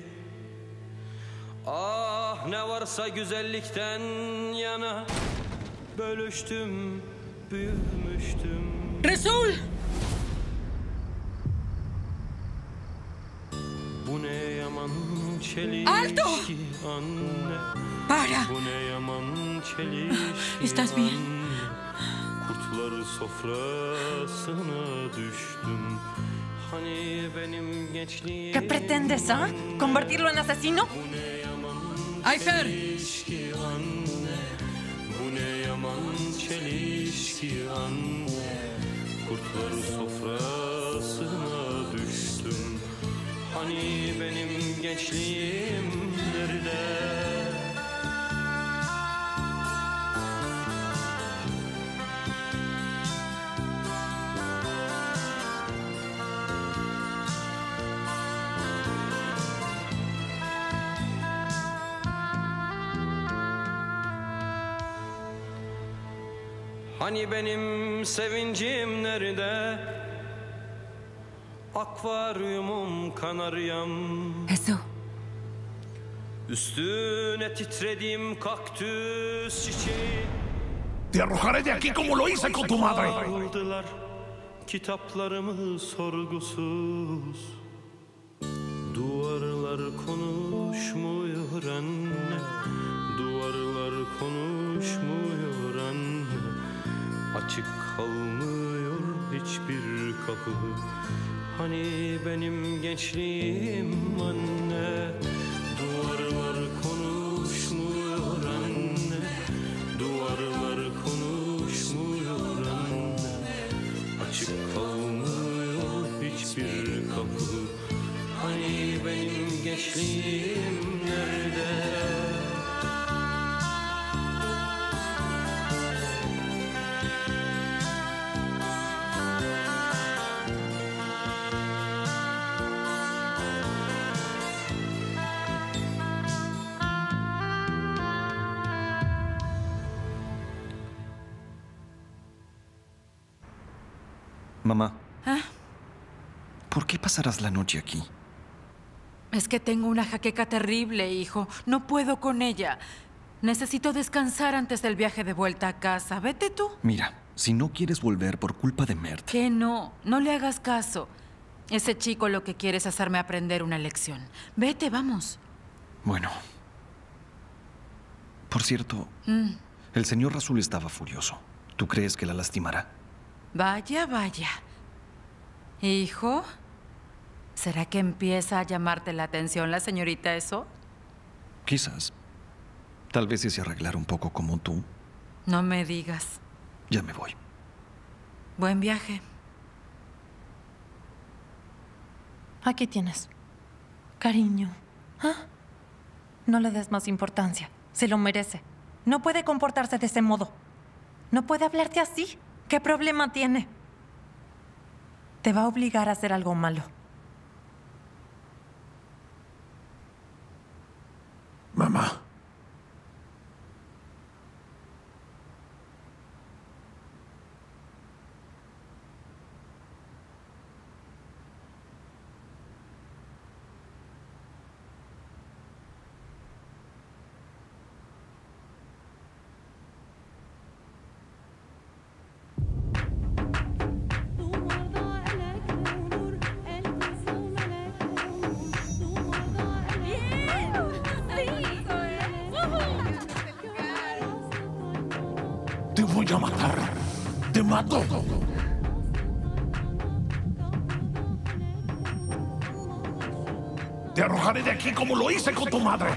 Ah ne varsa güzellikten yana, bölüştüm, büyümüştüm. ¡Resul! Bu ne yaman çelişki ¡Alto! anne. ¡Para! Bu ne yaman çelişki ¿Estás bien? anne. Kurtlar sofrasına düştüm. Hani benim gençliğim. ¿Qué pretendes, ah? ¿Convertirlo en asesino? ¡Ayfer! Çelişki anne. Bu ne yaman çelişki anne. Kurtlar sofrasına düştüm. Hani benim gençliğim nerede? Hani benim sevincim nerede? Akvaryumum kanaryam. Jesús. Üstüne titrediğim kaktüs çiçeği. Te arrojaré de aquí como lo hice con tu madre. Aldılar kitaplarımı sorgusuz. Duvarlar konuşmuyor anne. Duvarlar konuşmuyor anne. Açık kalmıyor hiçbir kapı. Hani benim gençliğim anne. gençliğim nerede? Mamá, ¿Ah? ¿por qué pasarás la noche aquí? Es que tengo una jaqueca terrible, hijo. No puedo con ella. Necesito descansar antes del viaje de vuelta a casa. Vete tú. Mira, si no quieres volver por culpa de Mert... Que no, no le hagas caso. Ese chico lo que quiere es hacerme aprender una lección. Vete, vamos. Bueno. Por cierto, Mm. el señor Rasul estaba furioso. ¿Tú crees que la lastimará? Vaya, vaya. Hijo, ¿será que empieza a llamarte la atención la señorita eso? Quizás. Tal vez si se arreglara un poco como tú. No me digas. Ya me voy. Buen viaje. Aquí tienes. Cariño. ¿Ah? No le des más importancia. Se lo merece. No puede comportarse de ese modo. No puede hablarte así. ¿Qué problema tiene? Te va a obligar a hacer algo malo. Mamá. Te voy a matar. Te mato. Te arrojaré de aquí como lo hice con tu madre.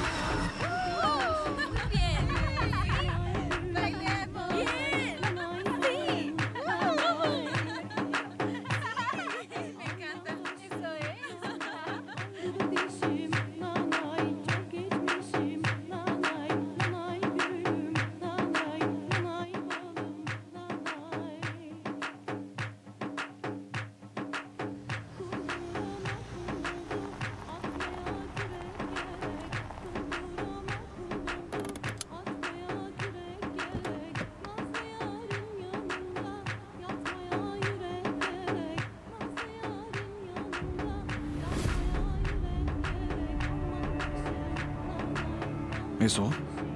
¿Eso?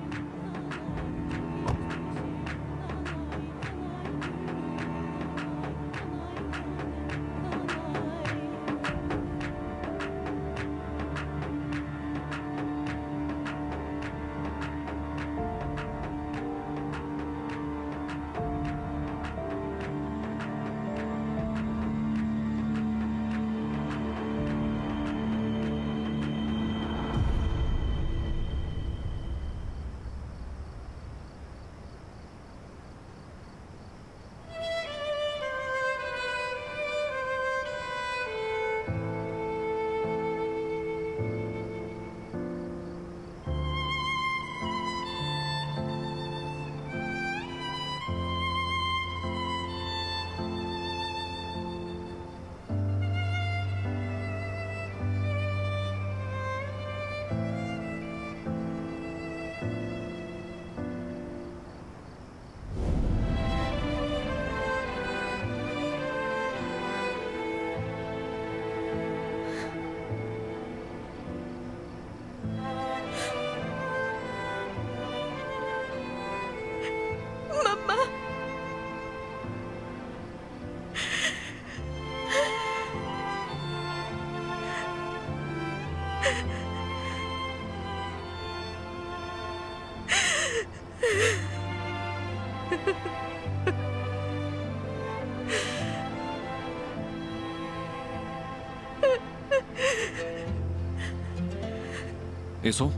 ¿Eso?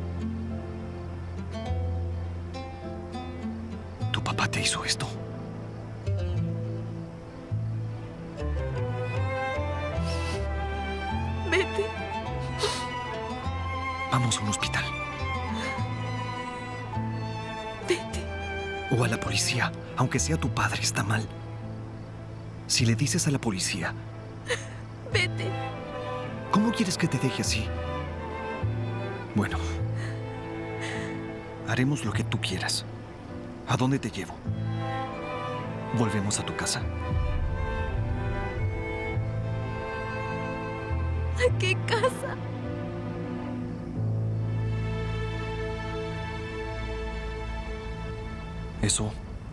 ¿Tu papá te hizo esto? Vamos a un hospital. Vete. O a la policía, aunque sea tu padre, está mal. Si le dices a la policía... Vete. ¿Cómo quieres que te deje así? Bueno, haremos lo que tú quieras. ¿A dónde te llevo? ¿Volvemos a tu casa? ¿A qué casa? Eso.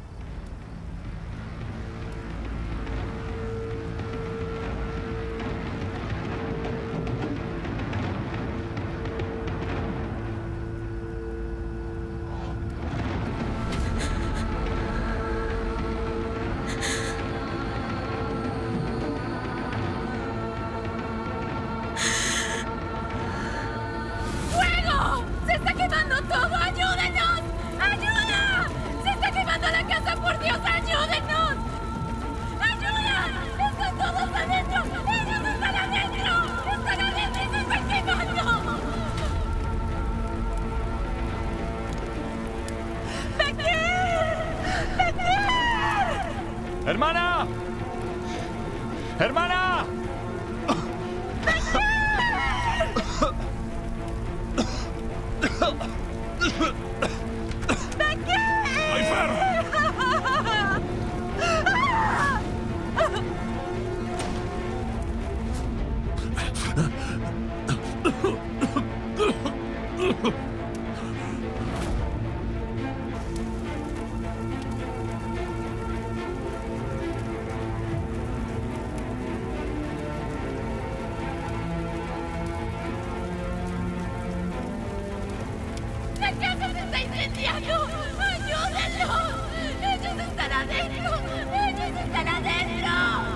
¡Fuego! ¡Se está quemando todo! ¡Ayúdenos! ¡Ayuda! ¡Se está quemando la casa! ¡Por Dios, ayúdenos! ¡Ayuda! ¡Están todos adentro! ¡Ellos están adentro! ¡Están adentro y se están quemando! ¡Becky! ¡Becky! ¡Hermana! ¡Hermana! ¡La casa se está incendiando! ¡Ayúdenlos! ¡Ellos están adentro! ¡Ellos están adentro!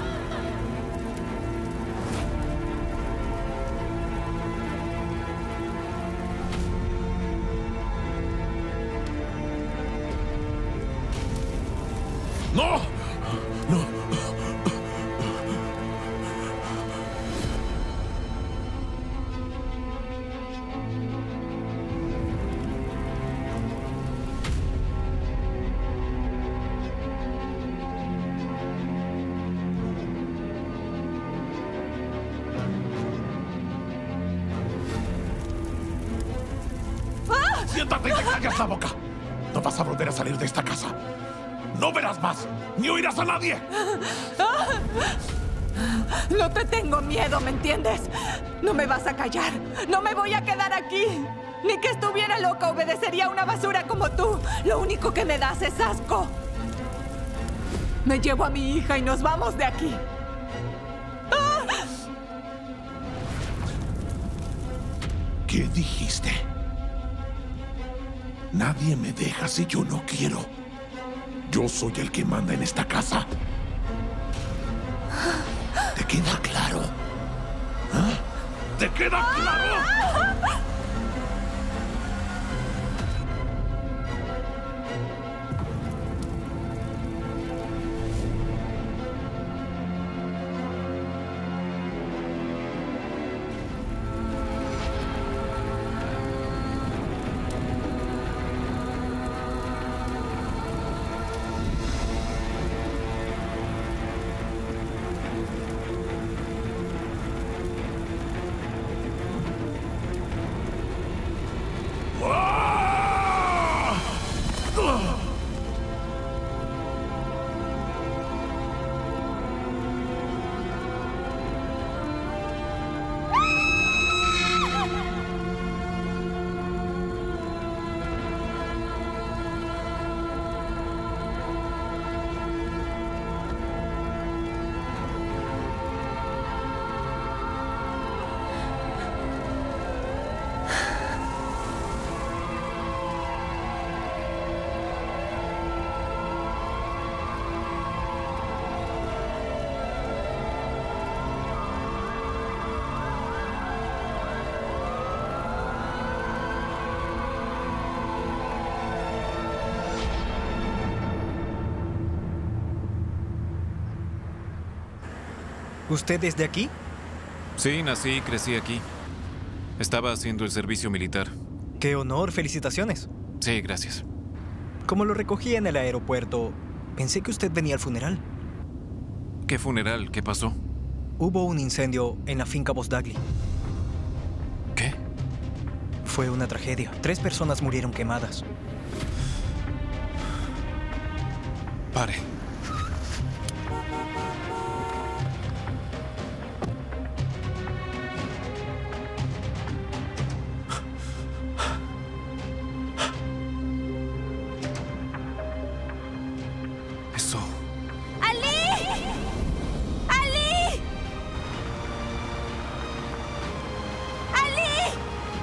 ¡No! ¡No! Siéntate y te callas la boca. No vas a volver a salir de esta casa. No verás más, ni oirás a nadie. No te tengo miedo, ¿me entiendes? No me vas a callar. No me voy a quedar aquí. Ni que estuviera loca obedecería a una basura como tú. Lo único que me das es asco. Me llevo a mi hija y nos vamos de aquí. ¿Qué dijiste? Nadie me deja si yo no quiero. Yo soy el que manda en esta casa. ¿Te queda claro? ¿Ah? ¿Te queda claro? ¿Usted es de aquí? Sí, nací y crecí aquí. Estaba haciendo el servicio militar. ¡Qué honor! ¡Felicitaciones! Sí, gracias. Como lo recogí en el aeropuerto, pensé que usted venía al funeral. ¿Qué funeral? ¿Qué pasó? Hubo un incendio en la finca Bosdagli. ¿Qué? Fue una tragedia. Tres personas murieron quemadas. Pare. Eso. ¡Ali! ¡Ali! ¡Ali!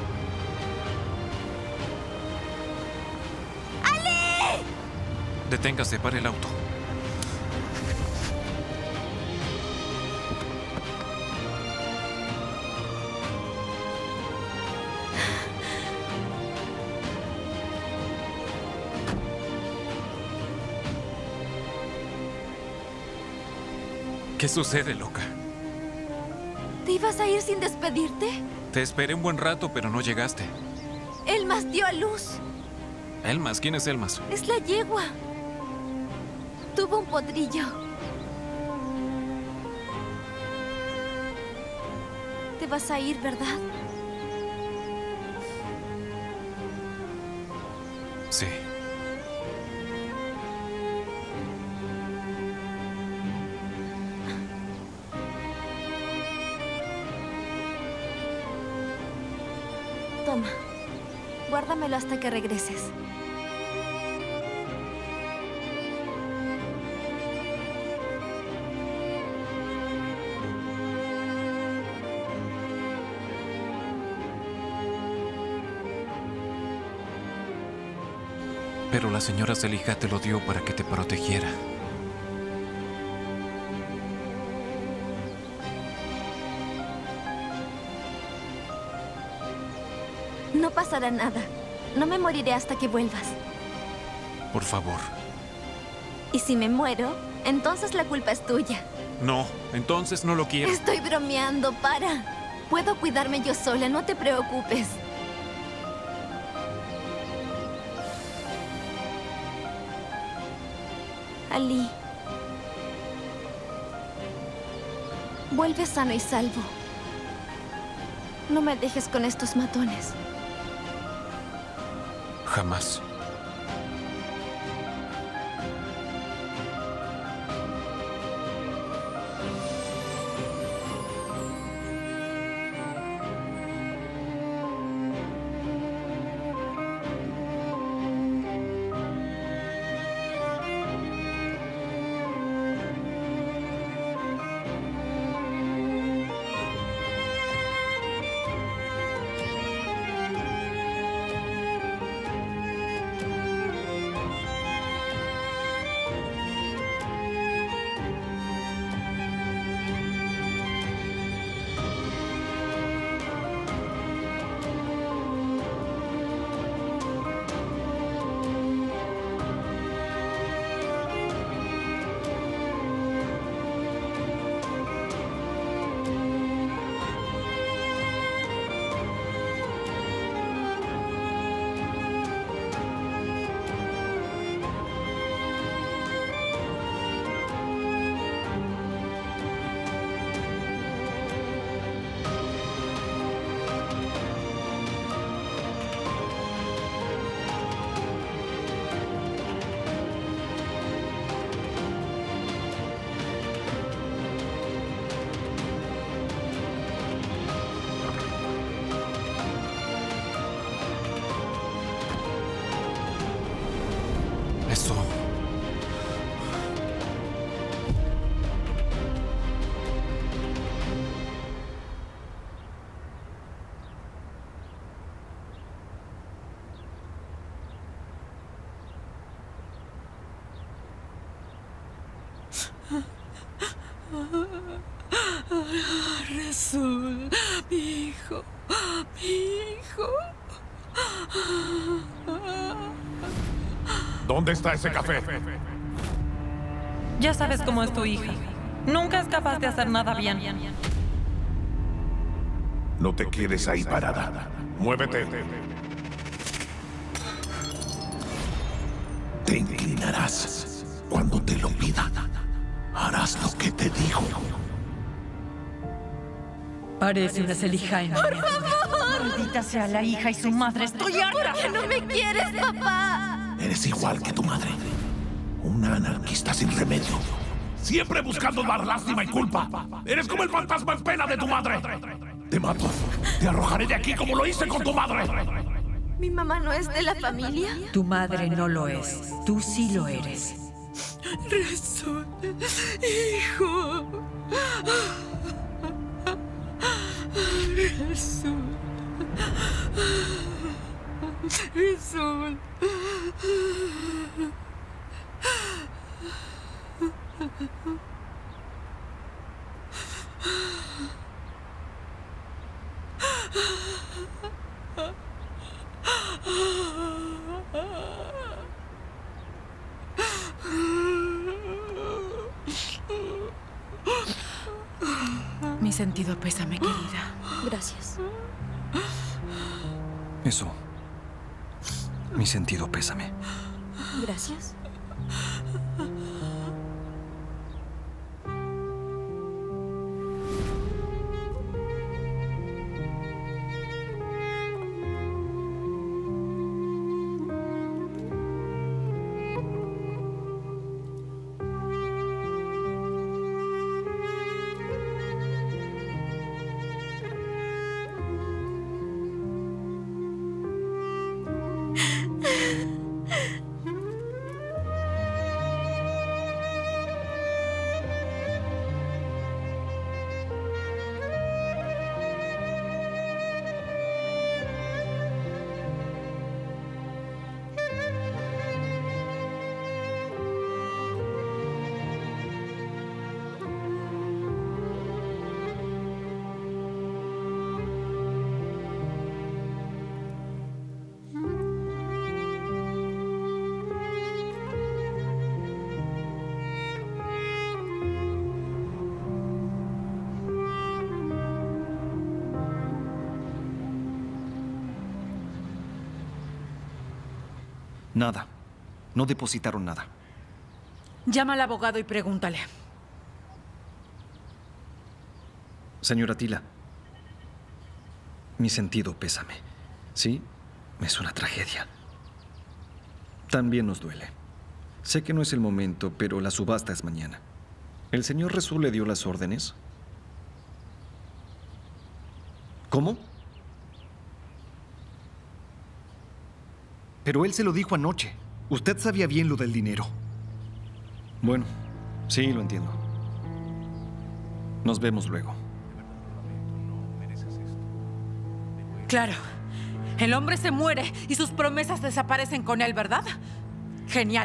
¡Ali! Deténgase, pare el auto. ¿Qué sucede, loca? ¿Te ibas a ir sin despedirte? Te esperé un buen rato, pero no llegaste. Elmas dio a luz. Elmas, ¿quién es Elmas? Es la yegua. Tuvo un potrillo. Te vas a ir, ¿verdad? Sí. Toma. Guárdamelo hasta que regreses. Pero la señora Zelija te lo dio para que te protegiera. No pasará nada. No me moriré hasta que vuelvas. Por favor. Y si me muero, entonces la culpa es tuya. No, entonces no lo quiero. Estoy bromeando, para. Puedo cuidarme yo sola, no te preocupes. Ali. Vuelve sano y salvo. No me dejes con estos matones. Jamás. Eso. Resul, mi hijo, mi hijo. ¿Dónde está ese café? Ya sabes cómo es tu hija. Nunca es capaz de hacer nada bien. No te quedes ahí parada. Muévete. Te inclinarás cuando te lo pida. Harás lo que te digo. Parece una celijana. ¡Por favor! Maldita sea la hija y su madre. ¡Estoy harta! ¿Por qué no me quieres, papá? Eres igual que tu madre. Una anarquista sin remedio. Siempre buscando dar lástima y culpa. Eres como el fantasma en pena de tu madre. Te mato. Te arrojaré de aquí como lo hice con tu madre. ¿Mi mamá no es de la familia? Tu madre no lo es. Tú sí lo eres. Resul, hijo. Resul. Resul. Mi sentido pésame, querida. Gracias. Eso. Mi sentido pésame. Gracias. Nada. No depositaron nada. Llama al abogado y pregúntale. Señora Tila, mi sentido pésame. Sí, es una tragedia. También nos duele. Sé que no es el momento, pero la subasta es mañana. ¿El señor Resul le dio las órdenes? ¿Cómo? Pero él se lo dijo anoche. Usted sabía bien lo del dinero. Bueno, sí, lo entiendo. Nos vemos luego. Claro. El hombre se muere y sus promesas desaparecen con él, ¿verdad? Genial.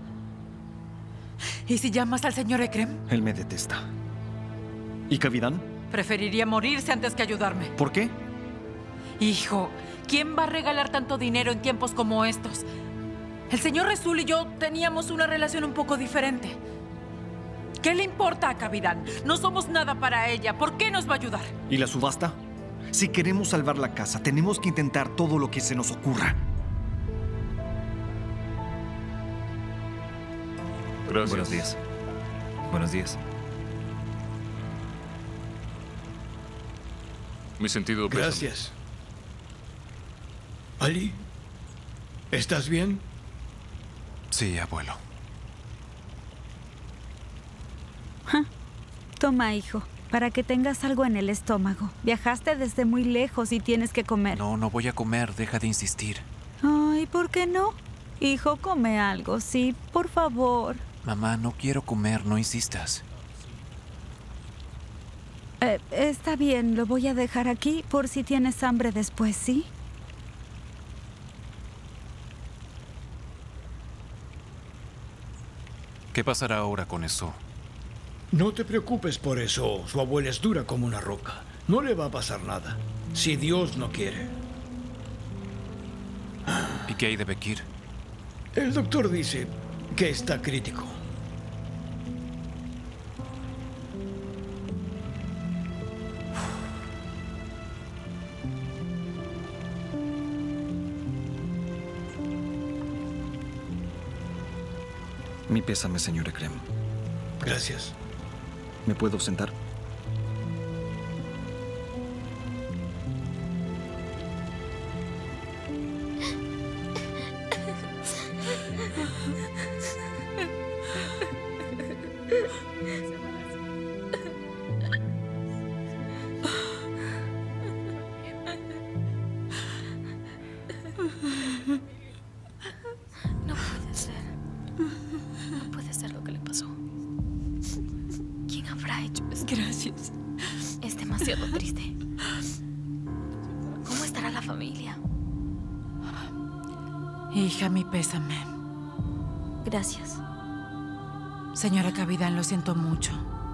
¿Y si llamas al señor Ekrem? Él me detesta. ¿Y Cavidán? Preferiría morirse antes que ayudarme. ¿Por qué? Hijo, ¿quién va a regalar tanto dinero en tiempos como estos? El señor Resul y yo teníamos una relación un poco diferente. ¿Qué le importa a Cavidán? No somos nada para ella. ¿Por qué nos va a ayudar? ¿Y la subasta? Si queremos salvar la casa, tenemos que intentar todo lo que se nos ocurra. Gracias. Buenos días. Buenos días. Mi sentido pésame. Gracias. Ali, ¿estás bien? Sí, abuelo. Ja. Toma, hijo, para que tengas algo en el estómago. Viajaste desde muy lejos y tienes que comer. No, no voy a comer. Deja de insistir. Ay, ¿por qué no? Hijo, come algo, sí, por favor. Mamá, no quiero comer. No insistas. Eh, está bien, lo voy a dejar aquí por si tienes hambre después, ¿sí? ¿Qué pasará ahora con eso? No te preocupes por eso. Su abuela es dura como una roca. No le va a pasar nada. Si Dios no quiere. ¿Y qué hay de Bekir? El doctor dice que está crítico. Mi pésame, señor Ekrem. Gracias. ¿Me puedo sentar? No puede ser. No puede ser lo que le pasó. ¿Quién habrá hecho esto? Gracias. Es demasiado triste. ¿Cómo estará la familia? Hija, mi pésame. Gracias. Señora Cavidán, lo siento mucho.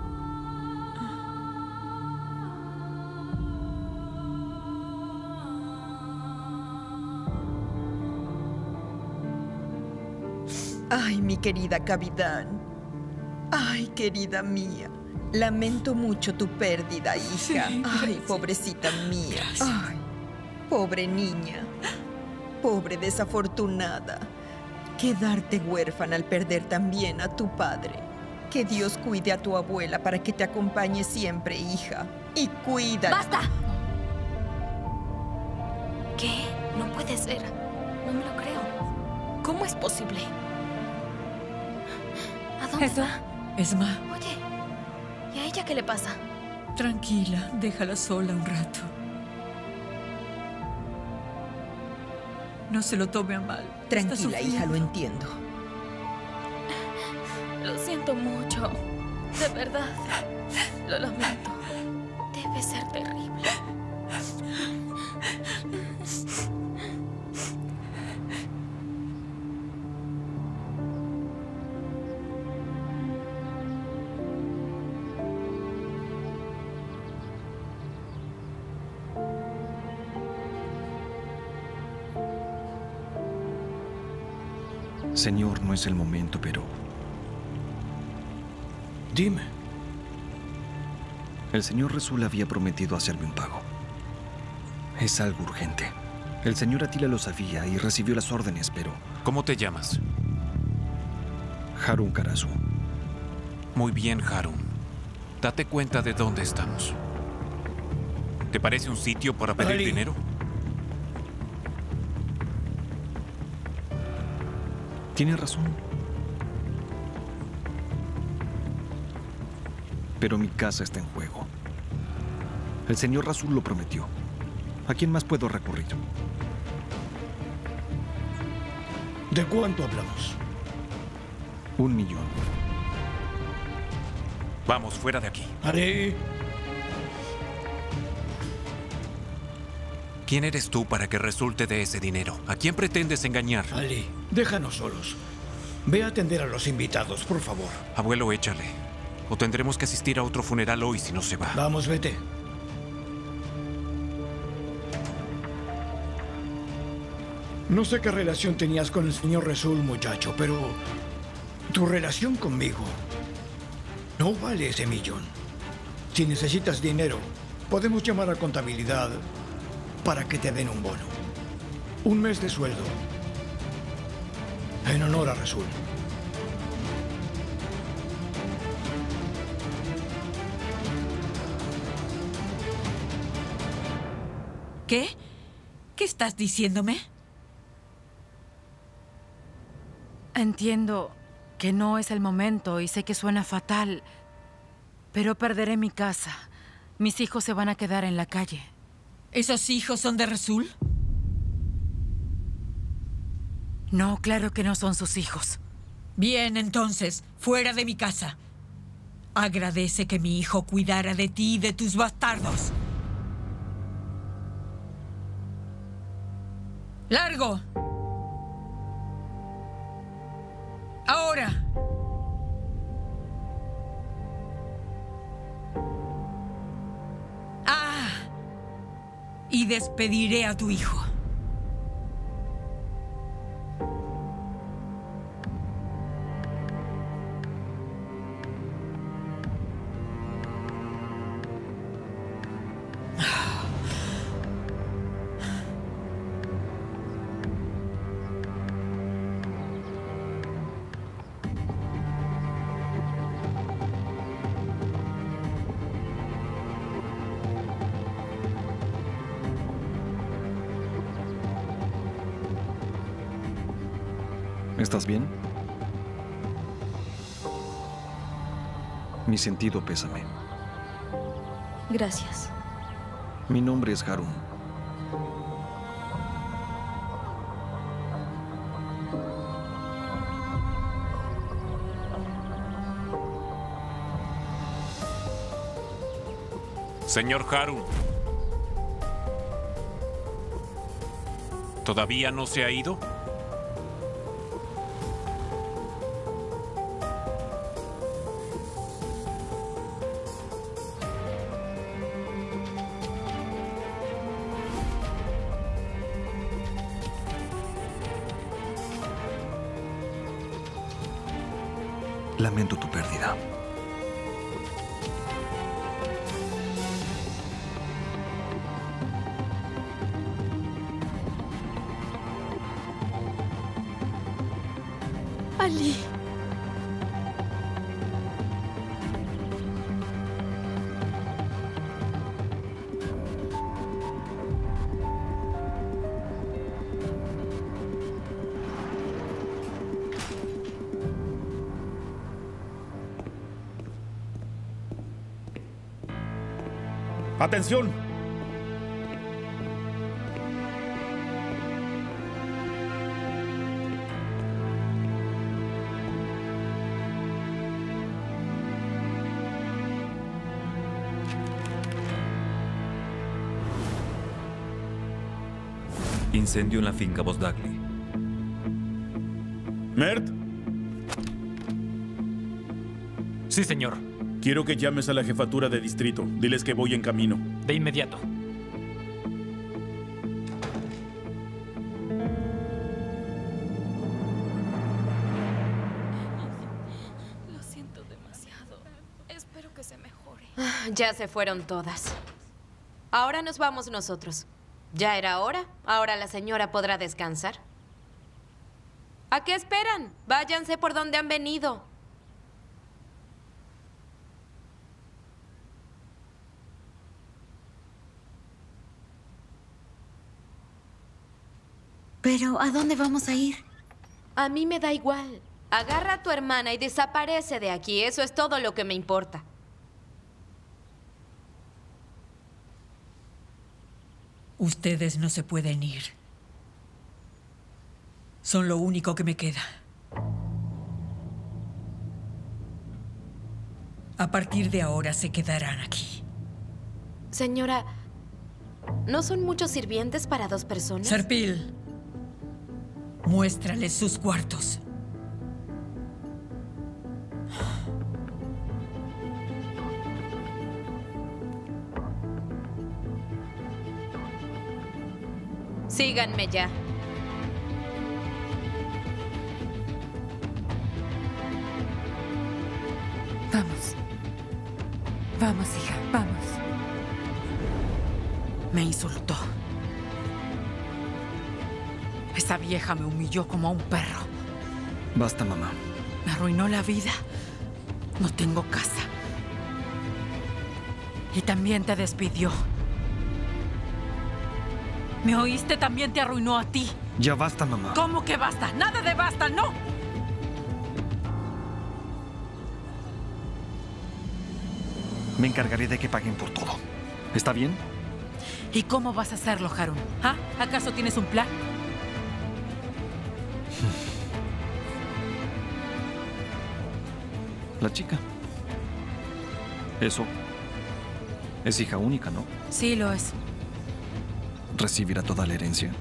Ay, mi querida Cavidán. Ay, querida mía. Lamento mucho tu pérdida, hija. Sí, Ay, pobrecita mía. Ay, pobre niña. Pobre desafortunada. Quedarte huérfana al perder también a tu padre. Que Dios cuide a tu abuela para que te acompañe siempre, hija. Y cuídala. ¡Basta! ¿Qué? No puede ser. No me lo creo. ¿Cómo es posible? ¿A dónde ¿Eso? va? Esma, Oye, ¿y a ella qué le pasa? tranquila, déjala sola un rato. No se lo tome a mal. Está Tranquila, hija, lo sufriendo. entiendo. Lo siento mucho. De verdad. Lo lamento. Debe ser terrible. Señor, no es el momento, pero... Dime. El señor Resul había prometido hacerme un pago. Es algo urgente. El señor Atila lo sabía y recibió las órdenes, pero... ¿Cómo te llamas? Harun Karasu. Muy bien, Harun. Date cuenta de dónde estamos. ¿Te parece un sitio para pedir Ali. dinero? Tiene razón. Pero mi casa está en juego. El señor Rasul lo prometió. ¿A quién más puedo recurrir? ¿De cuánto hablamos? Un millón. Vamos, fuera de aquí. Ali. ¿Quién eres tú para que resulte de ese dinero? ¿A quién pretendes engañar? Ali, déjanos solos. Ve a atender a los invitados, por favor. Abuelo, échale. O tendremos que asistir a otro funeral hoy si no se va. Vamos, vete. No sé qué relación tenías con el señor Resul, muchacho, pero tu relación conmigo no vale ese millón. Si necesitas dinero, podemos llamar a contabilidad para que te den un bono. Un mes de sueldo. En honor a Resul. ¿Qué? ¿Qué estás diciéndome? Entiendo que no es el momento y sé que suena fatal, pero perderé mi casa. Mis hijos se van a quedar en la calle. ¿Esos hijos son de Resul? No, claro que no son sus hijos. Bien, entonces, fuera de mi casa. Agradece que mi hijo cuidara de ti y de tus bastardos. ¡Largo! ¡Ahora! ¡Ah! Y despediré a tu hijo. ¿Estás bien? Mi sentido pésame. Gracias. Mi nombre es Harun. Señor Harun. ¿Todavía no se ha ido? Lamento tu pérdida. Ali. ¡Atención! Incendio en la finca Bosdagli. ¿Mert? Sí, señor. Quiero que llames a la jefatura de distrito. Diles que voy en camino. De inmediato. Lo siento demasiado. Espero que se mejore. Ya se fueron todas. Ahora nos vamos nosotros. Ya era hora. Ahora la señora podrá descansar. ¿A qué esperan? Váyanse por donde han venido. Pero, ¿a dónde vamos a ir? A mí me da igual. Agarra a tu hermana y desaparece de aquí. Eso es todo lo que me importa. Ustedes no se pueden ir. Son lo único que me queda. A partir de ahora se quedarán aquí. Señora, ¿no son muchos sirvientes para dos personas? Serpil, muéstrales sus cuartos. Síganme ya. Vamos. Vamos, hija, vamos. Me insultó. Esa vieja me humilló como a un perro. Basta, mamá. Me arruinó la vida. No tengo casa. Y también te despidió. ¿Me oíste? También te arruinó a ti. Ya basta, mamá. ¿Cómo que basta? Nada de basta, no. Me encargaré de que paguen por todo. ¿Está bien? ¿Y cómo vas a hacerlo, Harun? ¿Ah? ¿Acaso tienes un plan? La chica. Eso. Es hija única, ¿no? Sí, lo es. ¿Recibirá toda la herencia?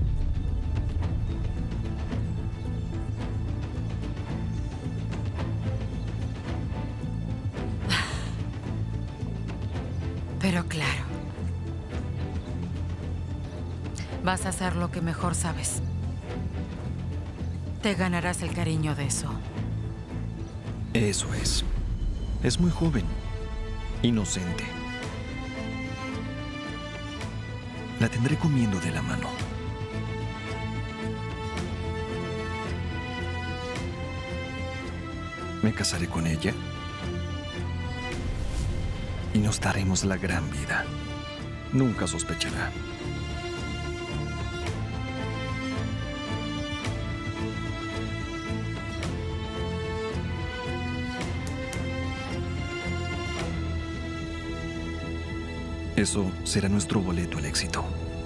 Pero claro. Vas a hacer lo que mejor sabes. Te ganarás el cariño de eso. Eso es. Es muy joven. Inocente. La tendré comiendo de la mano. Me casaré con ella. Y nos daremos la gran vida. Nunca sospechará. Eso será nuestro boleto al éxito.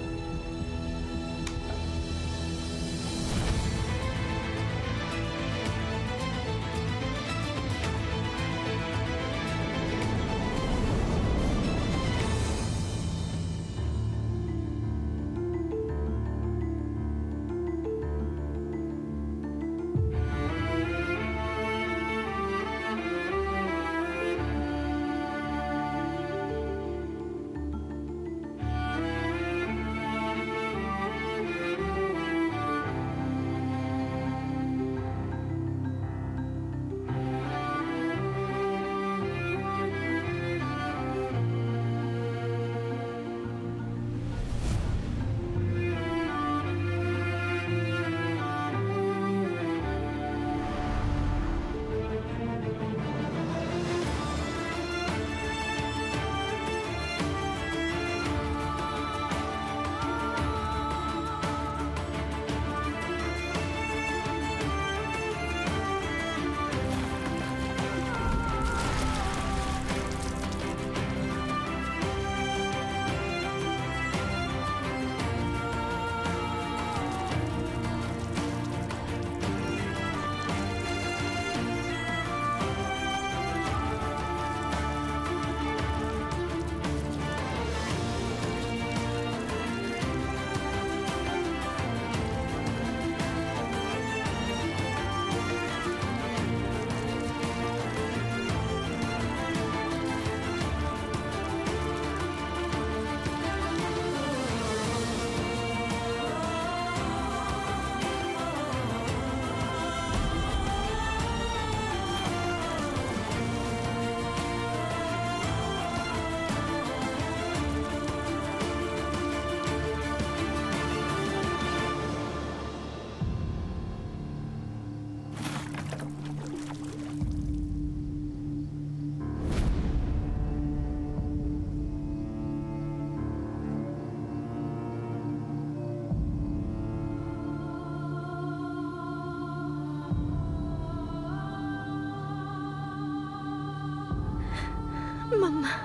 Mamá.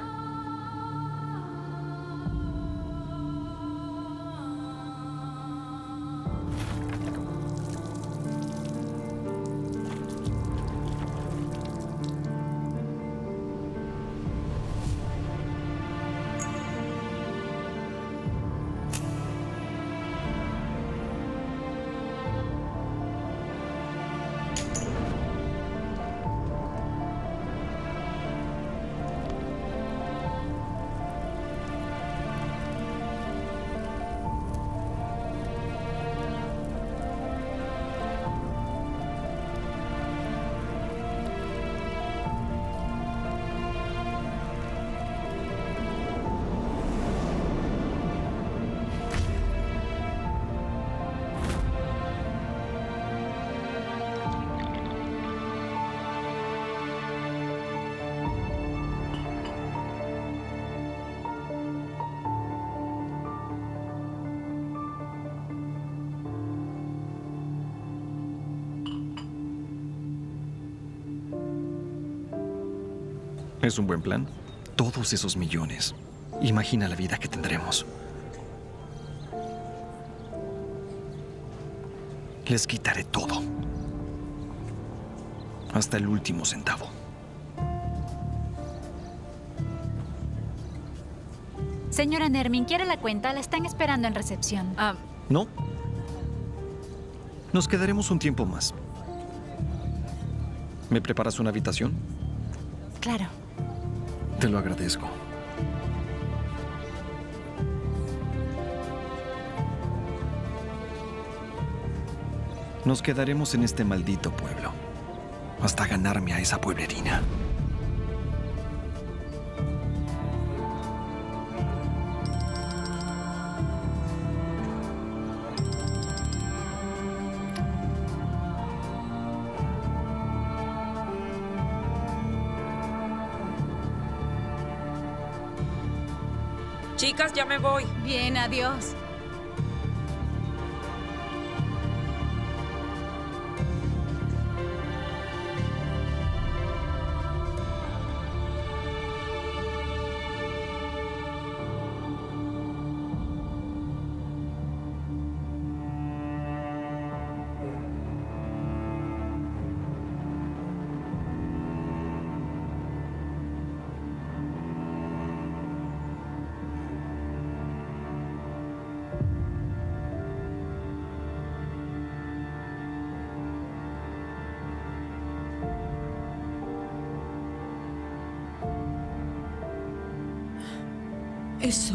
Es un buen plan. Todos esos millones. Imagina la vida que tendremos. Les quitaré todo. Hasta el último centavo. Señora Nermin, ¿quiere la cuenta? La están esperando en recepción. Ah, No. Nos quedaremos un tiempo más. ¿Me preparas una habitación? claro. Te lo agradezco. Nos quedaremos en este maldito pueblo hasta ganarme a esa pueblerina. Chicas, ya me voy. Bien, adiós. Eso...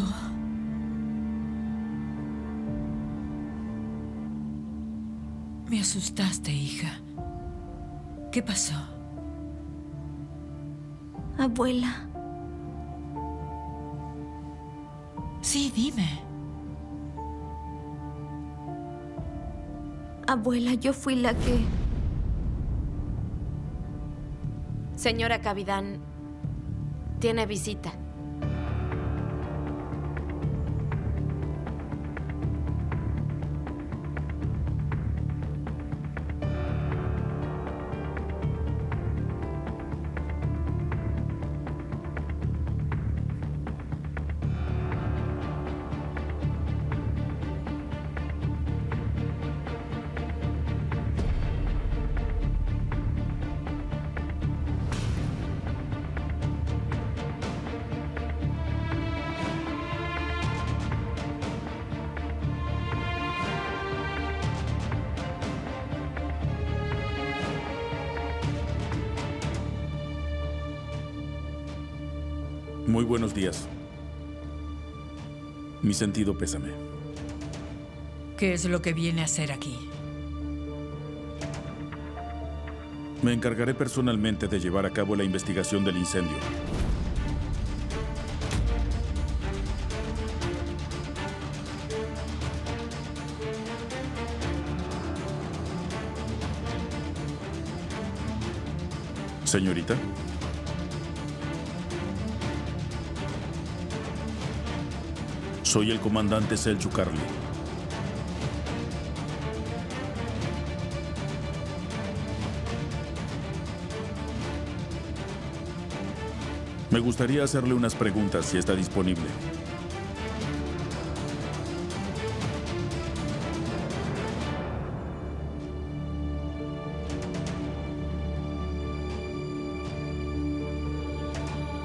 Me asustaste, hija. ¿Qué pasó? Abuela. Sí, dime. Abuela, yo fui la que... Señora Cavidán, tiene visita. Muy buenos días. Mi sentido pésame. ¿Qué es lo que viene a hacer aquí? Me encargaré personalmente de llevar a cabo la investigación del incendio. Señorita. Soy el comandante Selçuk Arli. Me gustaría hacerle unas preguntas si está disponible.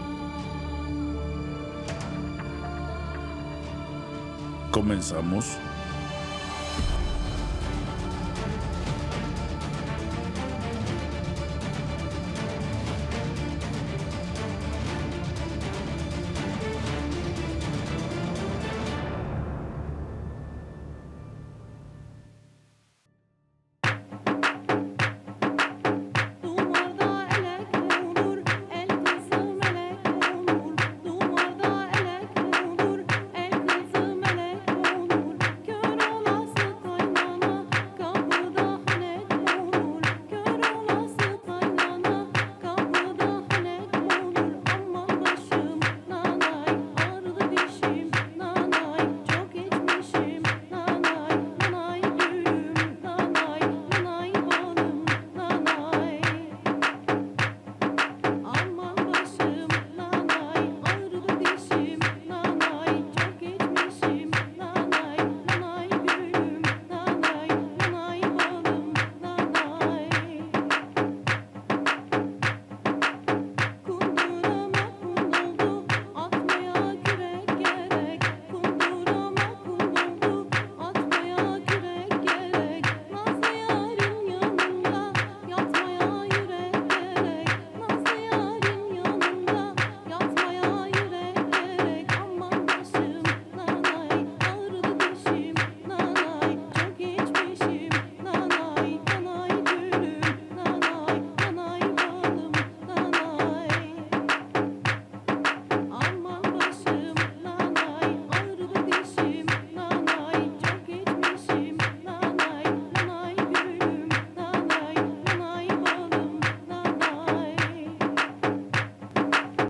¿Comenzamos?